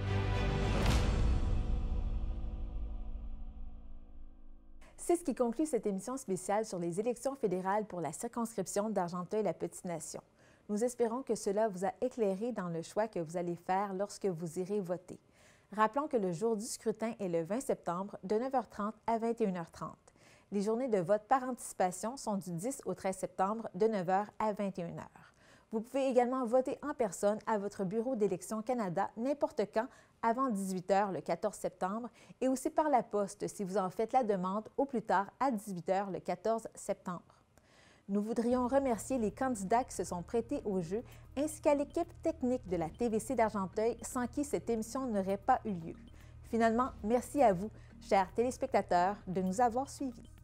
C'est ce qui conclut cette émission spéciale sur les élections fédérales pour la circonscription d'Argenteuil-la-Petite-Nation. Nous espérons que cela vous a éclairé dans le choix que vous allez faire lorsque vous irez voter. Rappelons que le jour du scrutin est le 20 septembre de 9h30 à 21h30. Les journées de vote par anticipation sont du 10 au 13 septembre de 9h à 21h. Vous pouvez également voter en personne à votre bureau d'Élections Canada n'importe quand avant 18h le 14 septembre et aussi par la poste si vous en faites la demande au plus tard à 18h le 14 septembre. Nous voudrions remercier les candidats qui se sont prêtés au jeu ainsi qu'à l'équipe technique de la TVC d'Argenteuil sans qui cette émission n'aurait pas eu lieu. Finalement, merci à vous, chers téléspectateurs, de nous avoir suivis.